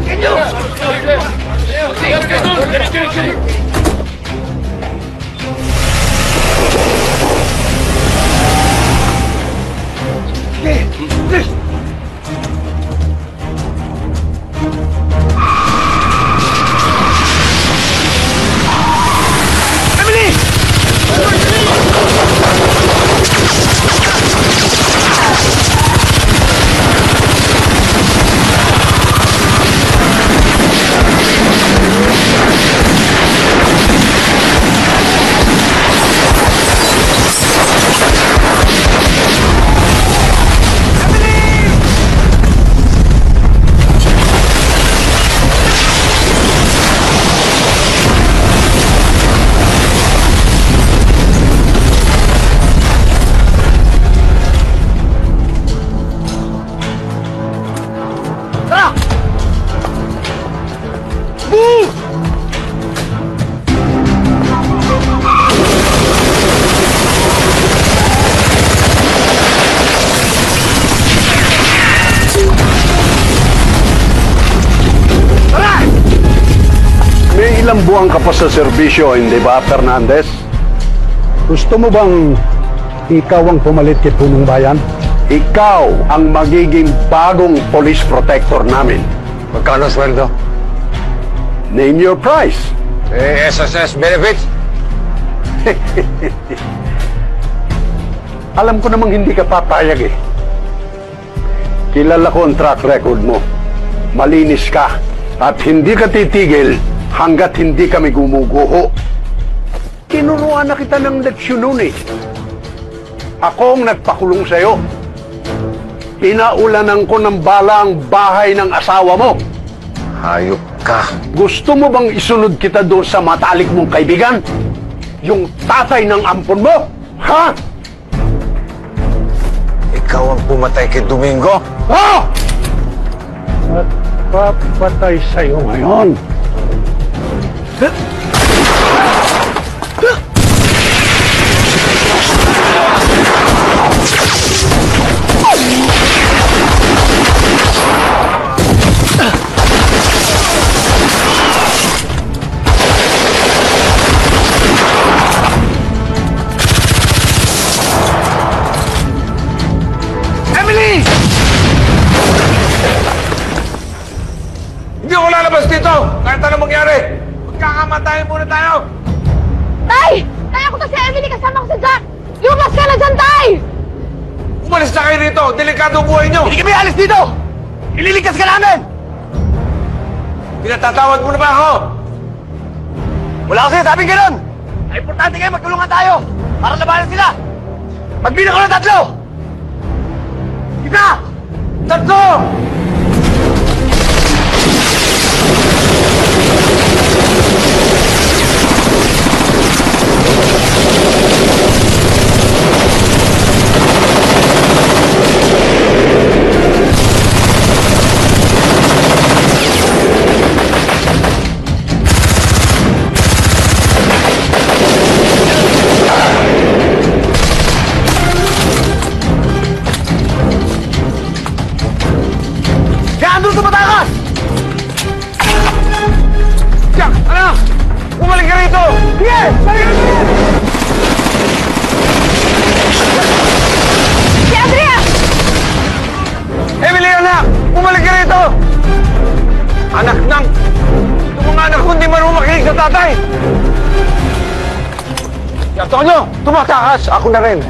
Ilang buwan ka pa sa serbisyo, hindi ba, Fernandez? Gusto mo bang ikaw ang pumalit kay Punong Bayan? Ikaw ang magiging bagong police protector namin. Magkano sweldo? Name your price. Eh, S S S benefits? Alam ko namang hindi ka papayag eh. Kilala ko ang track record mo. Malinis ka. At hindi ka titigil hanggat hindi kami gumuguho. Tinuruan na kita ng leksyon nun eh. Ako ang nagpakulong sa'yo. Pinaulanan ko ng bala ang bahay ng asawa mo. Hayop ka. Gusto mo bang isunod kita doon sa matalik mong kaibigan? Yung tatay ng ampon mo? Ha? Ikaw ang pumatay kay Domingo? Ha? At papatay sa'yo ngayon. Emily! Hindi ako lalabas dito! Kahit anong mangyari! Magkakamatayin muna tayo! Tay! Tay, ako to si Emily, kasama ko si Jack! Lumabas ka na dyan, Tay! Umalis na kayo rito! Delikado ang buhay nyo! Hindi kami alis dito! Ililigtas ka namin! Pinatatawad mo na ba ako? Wala ko sinasabing ganun! Ay, importante kayo, magtulungan tayo! Para labanan sila! Magbilang ko ng tatlo! Isa! Tatlo! Ano? Tumatakas! Ako na rin.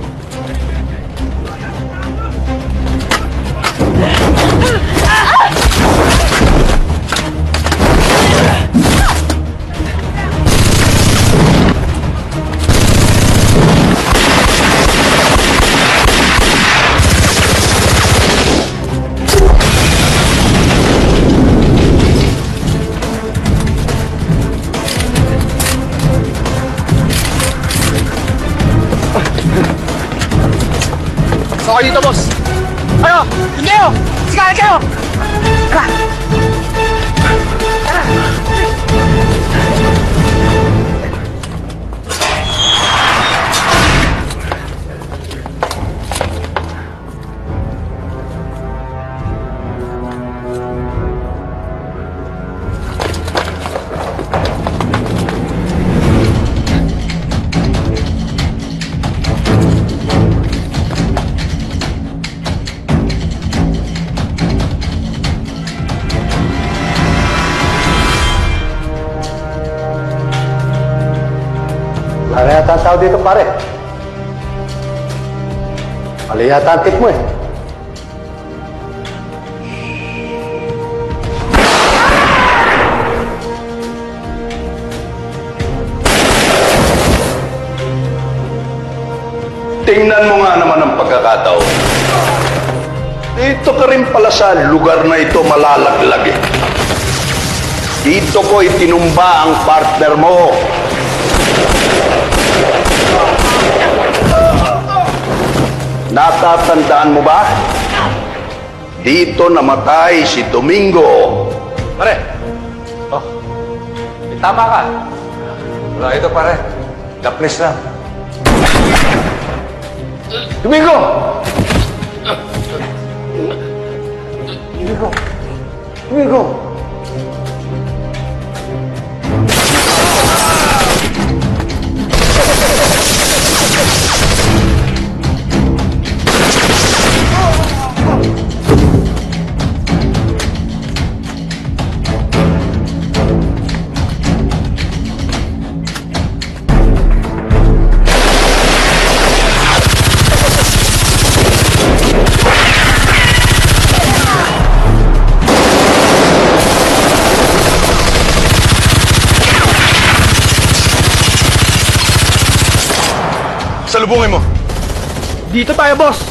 So kayo dito, boss. Ayo! Hindi kayo! Sigahan kayo! Tara! Tara! Ano yata ang tao dito, pare? Mali yata ang tip mo eh. Tingnan mo nga naman ang pagkakataon. Dito ka rin pala sa lugar na ito malalaglag eh. Dito ko itinumba ang partner mo. Natatandaan mo ba? Dito namatay si Domingo. Pare! Oh, eh, tama ka. Wala ito, pare. Dapnis lang. Domingo! Domingo! Domingo! Salubungin mo. Dito tayo, boss.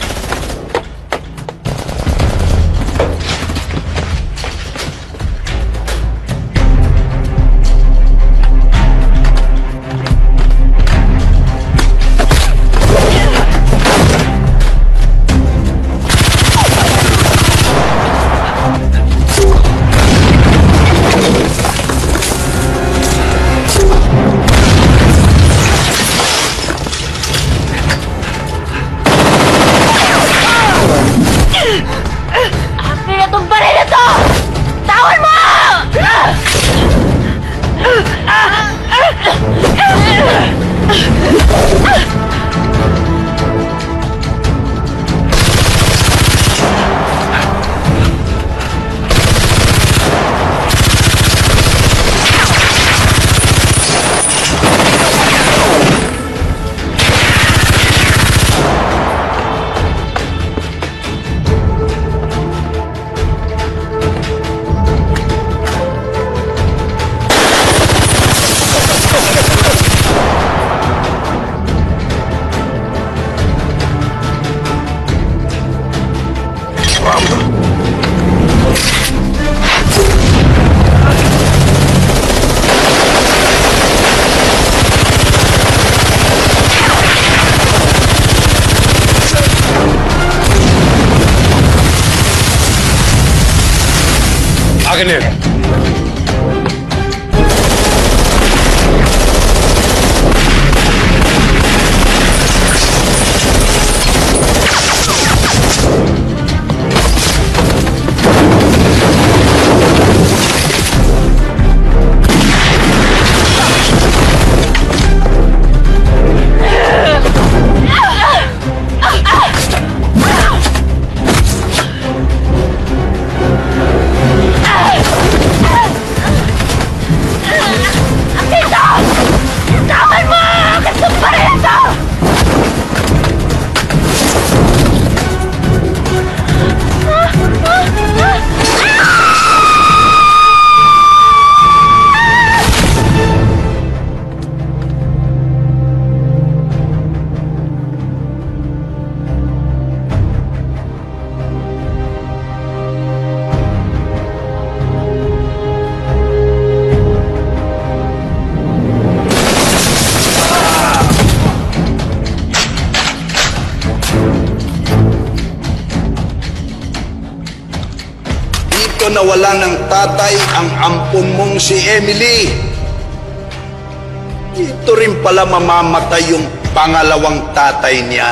Akin yun. Ah! ko nawala ng tatay ang ampon mong si Emily. Dito rin pala mamamatay yung pangalawang tatay niya.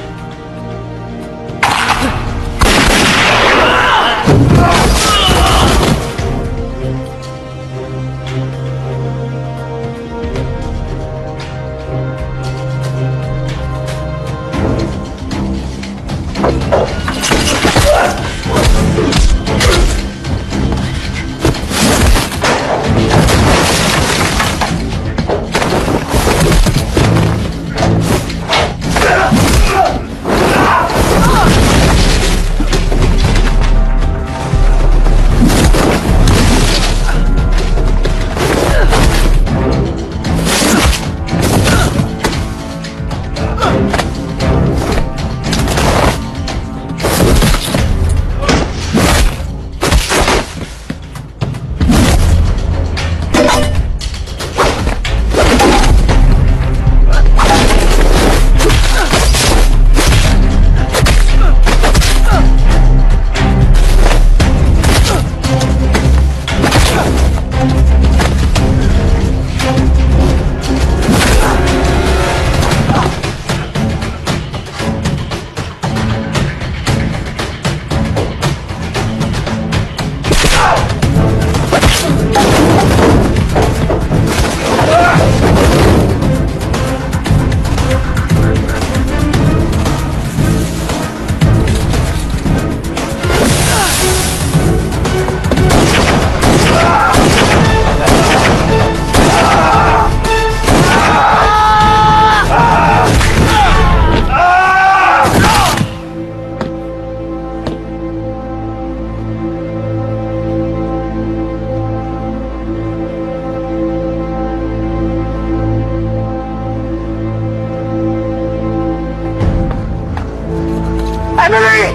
Emily!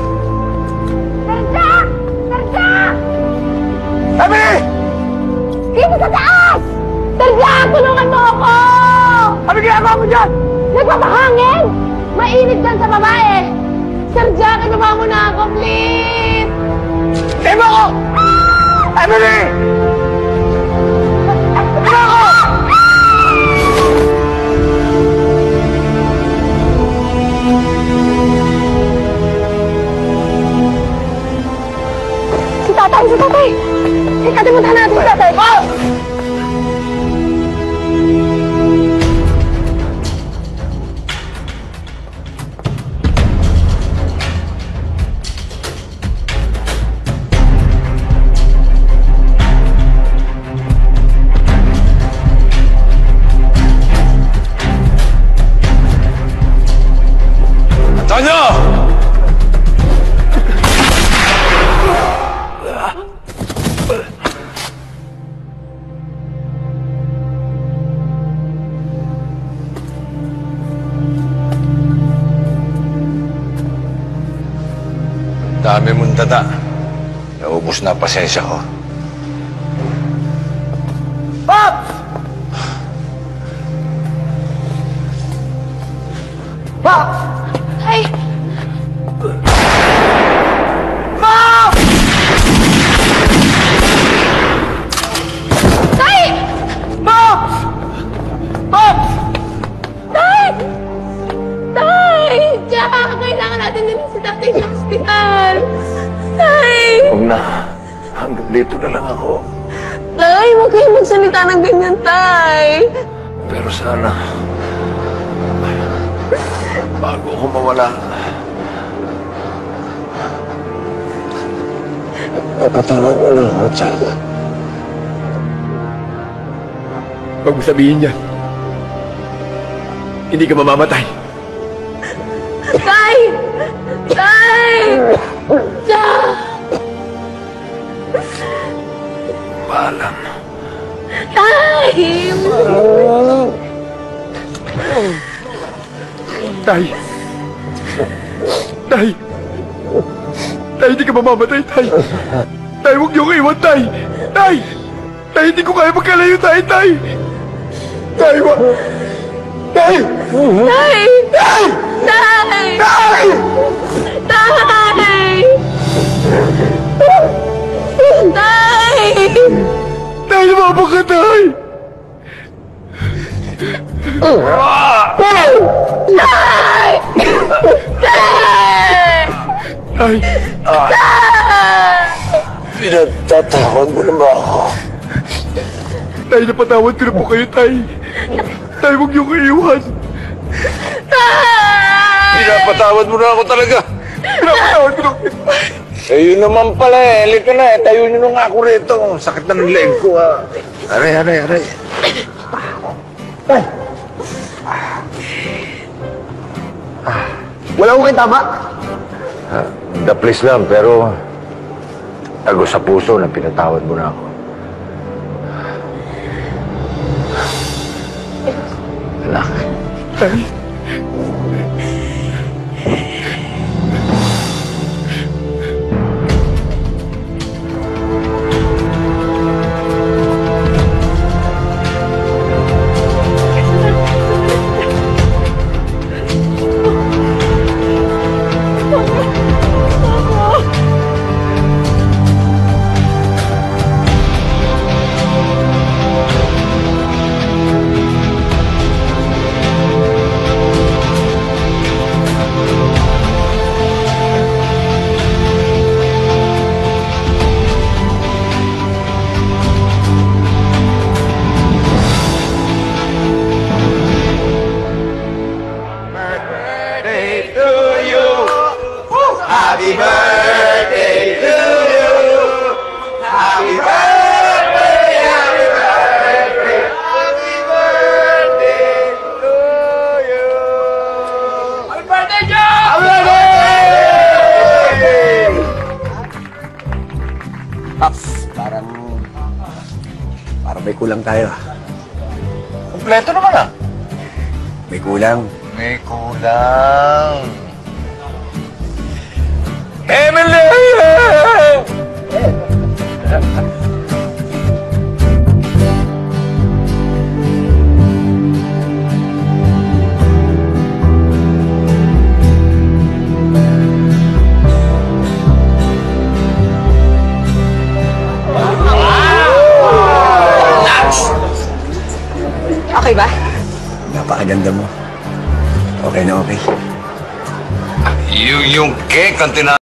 Sarja! Sarja! Emily! Dito sa taas! Sarja! Tulungan mo ako! Ano ginagawa mo dyan? Nagpapahangin! Mainit dyan sa babae! Sarja, kinaba mo na ako, please! Tima ko! Emily! Tima ko! Si tatay! Si tatay! Ikatimuntan natin si tatay! Oh! Antonio! Dami mong dada. Naubos na pasensya ko. Pops! Pops! Ay! Pops! Tay! Pops! Pops! Tay! Tay! Tsaka, kailangan natin din si tatay sa hospital. Tay! Huwag na. Hanggang dito na lang ako. Tay, huwag kayo magsalita ng ganyan, Tay. Pero sana, bago ako mawala, napatawag mo lang ako, Chad. Huwag mo sabihin yan. Hindi ka mamamatay. Tay! Tay! Tay! Paalam. Tay! Tay! Tay! Tay, hindi ka mamamatay, Tay! Tay, huwag niyo ko iwan, Tay! Tay! Tay, hindi ko kaya magkalayo, Tay! Tay! Tay, wag! Tay! Tay! Tay! Tay! Tay! Tay! Tay! Ah. Pinagtatawad mo na ba ako? Tay, napatawad ko na po kayo, Tay. Tay, huwag niyong iiwan. Pinapatawad mo na ako talaga. Pinapatawad ko na. Eh, yun naman pala eh. Halika na eh. Tayo nyo na nga ako rito. Sakit na ng leg ko ah. Aray, aray, aray. Tay! Wala ko kayo tama? Ah, the please lang, pero tago sa puso na pinatawad mo na ako. Anak. Tay. Happy birthday to you. Happy birthday, happy birthday, happy birthday to you. Happy birthday, Joe! Happy birthday! Paps, parang... Parang may kulang tayo. Kompleto naman ah. May kulang. May kulang. Emily! Okay ba? Napakaganda mo. Okay na okay. Yung, yung cake ang tina...